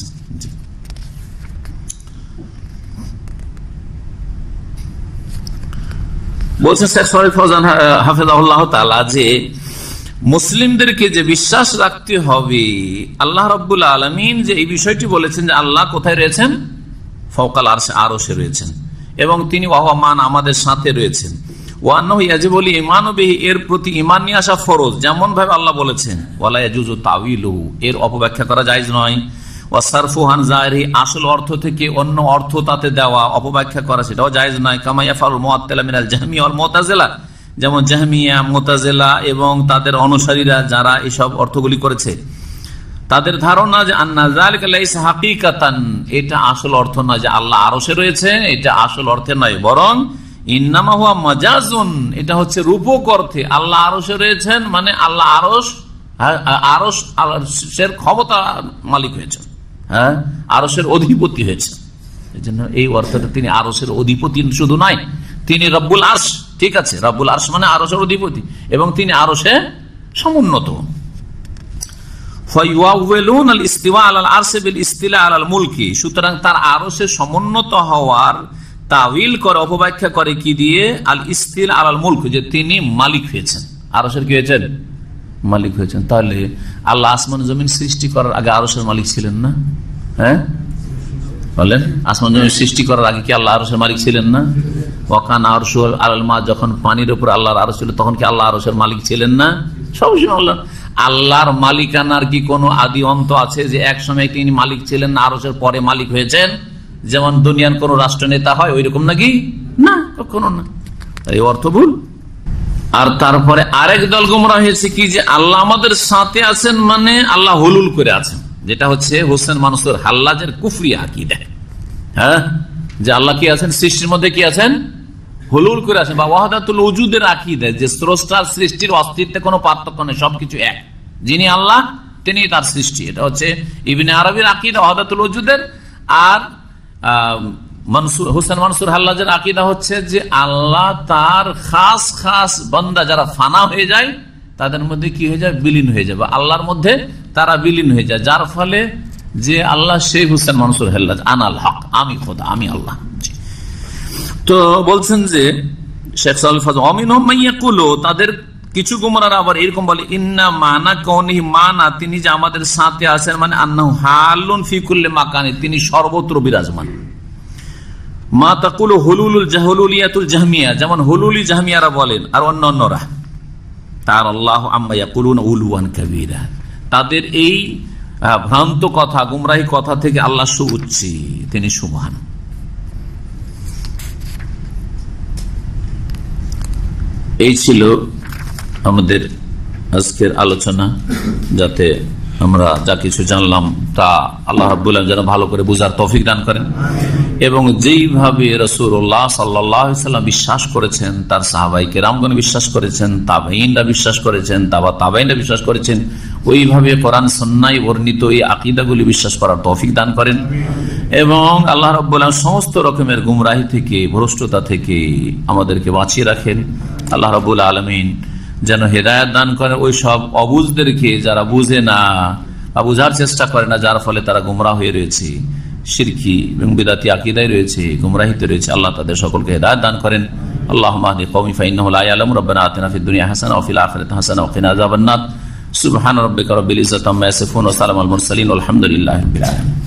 বলছেন শেখ শরীফ ফৌজান হাফেজাহুল্লাহ তাআলা যে মুসলিমদেরকে যে বিশ্বাস রাখতে হবে আল্লাহ রাব্বুল আলামিন যে এই বিষয়টি বলেছেন যে আল্লাহ কোথায় রয়েছেন, ফাওকাল আরশে, আরশে রয়েছেন, এবং তিনি ওয়া মান আমাদের সাথে রয়েছেন। ওয়া আন্নাহু ইয়াজিবু ঈমানু বিহি, এর প্রতি ঈমান নিয়ে আসা ফরজ, যেমন ভাবে আল্লাহ বলেছেন। ওয়ালা ইয়াজুজু তাউইলুহু, এর অপব্যাখ্যা করা জায়েজ নয়। ওয়া সারফু আন যাহিরি, আসল অর্থ থেকে অন্য অর্থ তাতে দেওয়া, অপব্যাখ্যা করা, সেটাও জায়েজ নয়। কামা ইয়াফআলুল মুআত্তিলা মিনাল জাহমিয়া ওয়াল মুতাজিলা, যেমন জাহমিয়া, মুতাজিলা এবং তাদের অনুসারীরা যারা এসব অর্থগুলি করেছে, তাদের ধারণা যে আন্না যালিকা লাইসা হাকিকাতান, এটা আসল অর্থ নয় যে আল্লাহ আরশে রয়েছে, এটা আসল অর্থে নয়, বরং ইন্নামা হুয়া মাজাজুন, এটা হচ্ছে রূপক অর্থে। আল্লাহ আরশে রয়েছেন মানে আল্লাহ আরশের ক্ষমতা মালিক হয়েছেন, হ্যাঁ, আরশের অধিপতি হয়েছে। এই জন্য এই অর্থটা তিনি আরশের অধিপতি শুধু নয়, তিনি রব্বুল আরশ, ঠিক আছে, রব্বুল আরশ মানে আরশের অধিপতি, এবং তিনি আরশে সমুন্নত। সুতরাং তার আরশে সমুন্নত হওয়ার তাউইল করে, অপব্যাখ্যা করে কি দিয়ে? আল ইস্তিলা আলাল মুলক, যে তিনি মালিক হয়েছেন, আরশের কি হয়েছেন, মালিক হয়েছেন। তাহলে আল্লাহ আসমান জমিন সৃষ্টি করার আগে আরশের মালিক ছিলেন না? হ্যাঁ বলেন, আসমান জমিন সৃষ্টি করার আগে কি আল্লাহ আরশের মালিক ছিলেন না? ওয়াকান আরশু আলাল মা, যখন পানির উপর আল্লাহর আরশ ছিল তখন কি আল্লাহ আরশের মালিক ছিলেন না? সবসময় আল্লাহর মালিকানার কি কোনো আদি অন্ত আছে যে এক সময় তিনি মালিক ছিলেন না, আরশের পরে মালিক হয়েছেন? যেমন দুনিয়ার কোন রাষ্ট্রনেতা হয় ওই রকম নাকি? না, কখনো না। এই অর্থ ভুল। আর তারপরে আরেক দল গোমরাহ হয়েছে কি, যে আল্লাহ আমাদের সাথে আছেন মানে আল্লাহ হুলুল করে আছেন, যেটা হচ্ছে হোসেন মানসুর হাল্লাজের কুফরি আকীদা। হ্যাঁ, যে আল্লাহ কি আছেন, সৃষ্টির মধ্যে কি আছেন, হুলুল করে আছেন। বা ওয়াহদাতুল উজুদের আকীদা, যে স্রষ্টার সৃষ্টির অস্তিত্বে কোনো পার্থক্য নেই, সবকিছু এক, যিনি আল্লাহ তিনি তার সৃষ্টি। এটা হচ্ছে ইবনে আরবির আকীদা ওয়াহদাতুল উজুদের। আর হোসেন মানসুর হাল্লাজের আকীদা হচ্ছে যে আল্লাহ তার খাস খাস বান্দা যারা ফানা হয়ে যায় তাদের মধ্যে কি হয়ে যায়, বিলীন হয়ে যায়, বা আল্লাহর মধ্যে তারা বিলীন হয়ে যায়, যার ফলে যে আল্লাহ সেই হোসেন মানসুর হাল্লাজ, আনাল হক, আমি খোদা, আমি আল্লাহ। তো বলছেন যে শেখ সালেহ অমিনহুম মাইয়াকুলু, তাদের কিছু গুমরাহরা আবার এরকম বলে, ইন্না মানা কাউনিহি, মানা তিনি যে আমাদের সাথে আছেন মানে আন্নাহু হালুন ফি কুল্লি মাকানি, তিনি সর্বত্র বিরাজমান। মা তাকুলু হুলুলুল জাহলুলিয়াতুল জাহমিয়া, যেমন হুলুলি জাহমিয়ারা বলেন, আর অন্যান্যরা। তার আল্লাহ আম্মা ইয়াকুলুনা উলুয়ান কাবীরা, তাদের এই ভ্রান্ত কথা, গুমরাহী কথা থেকে আল্লাহ সুউচ্চি, তিনি সুবহান। এই ছিল আমাদের আজকের আলোচনা, যাতে আমরা যা কিছু জানলাম তা আল্লাহ রাব্বুল আলামিন যেন ভালো করে বুঝার তৌফিক দান করেন, এবং যেইভাবে রাসূলুল্লাহ সাল্লাল্লাহু আলাইহি ওয়াসাল্লাম বিশ্বাস করেছেন, তার সাহাবায়ে কেরামগণ বিশ্বাস করেছেন, তাবেঈনরা বিশ্বাস করেছেন, তাবেঈনরা বিশ্বাস করেছেন, ওইভাবে কোরআন সুন্নাহয় বর্ণিত এই আকীদাগুলি বিশ্বাস করার তৌফিক দান করেন, এবং আল্লাহ রাব্বুল আলামিন সমস্ত রকমের গুমরাহি থেকে, ভ্রষ্টতা থেকে আমাদেরকে বাঁচিয়ে রাখেন। আল্লাহ রাব্বুল আলামিন যেন হেদায়েত দান করেন ওই সব অবুঝদেরকে, যারা বুঝে না বা বুঝার চেষ্টা করে না, যার ফলে তারা গুমরাহ হয়ে রয়েছে, শিরকি এবং বিদআতি আকীদায় রয়েছে, গুমরাহিতে রয়েছে। আল্লাহ তাদের সকলকে হেদায়েত দান করেন। আল্লাহুম্মা আহদি কওমি ফাইন্নাহু লা ইয়ালামুন রব্বানা আতিনা ফিদ দুনিয়া হাসানাহ ওয়া ফিল আখিরাতি হাসানাহ ওয়া কিনা আযাবান নার। সুবহানা রাব্বিকা রাব্বিল ইজ্জাতি আম্মা ইয়াসিফুন ওয়া সালামুল মুরসালিন ওয়া আলহামদুলিল্লাহি রাব্বিল আলামিন।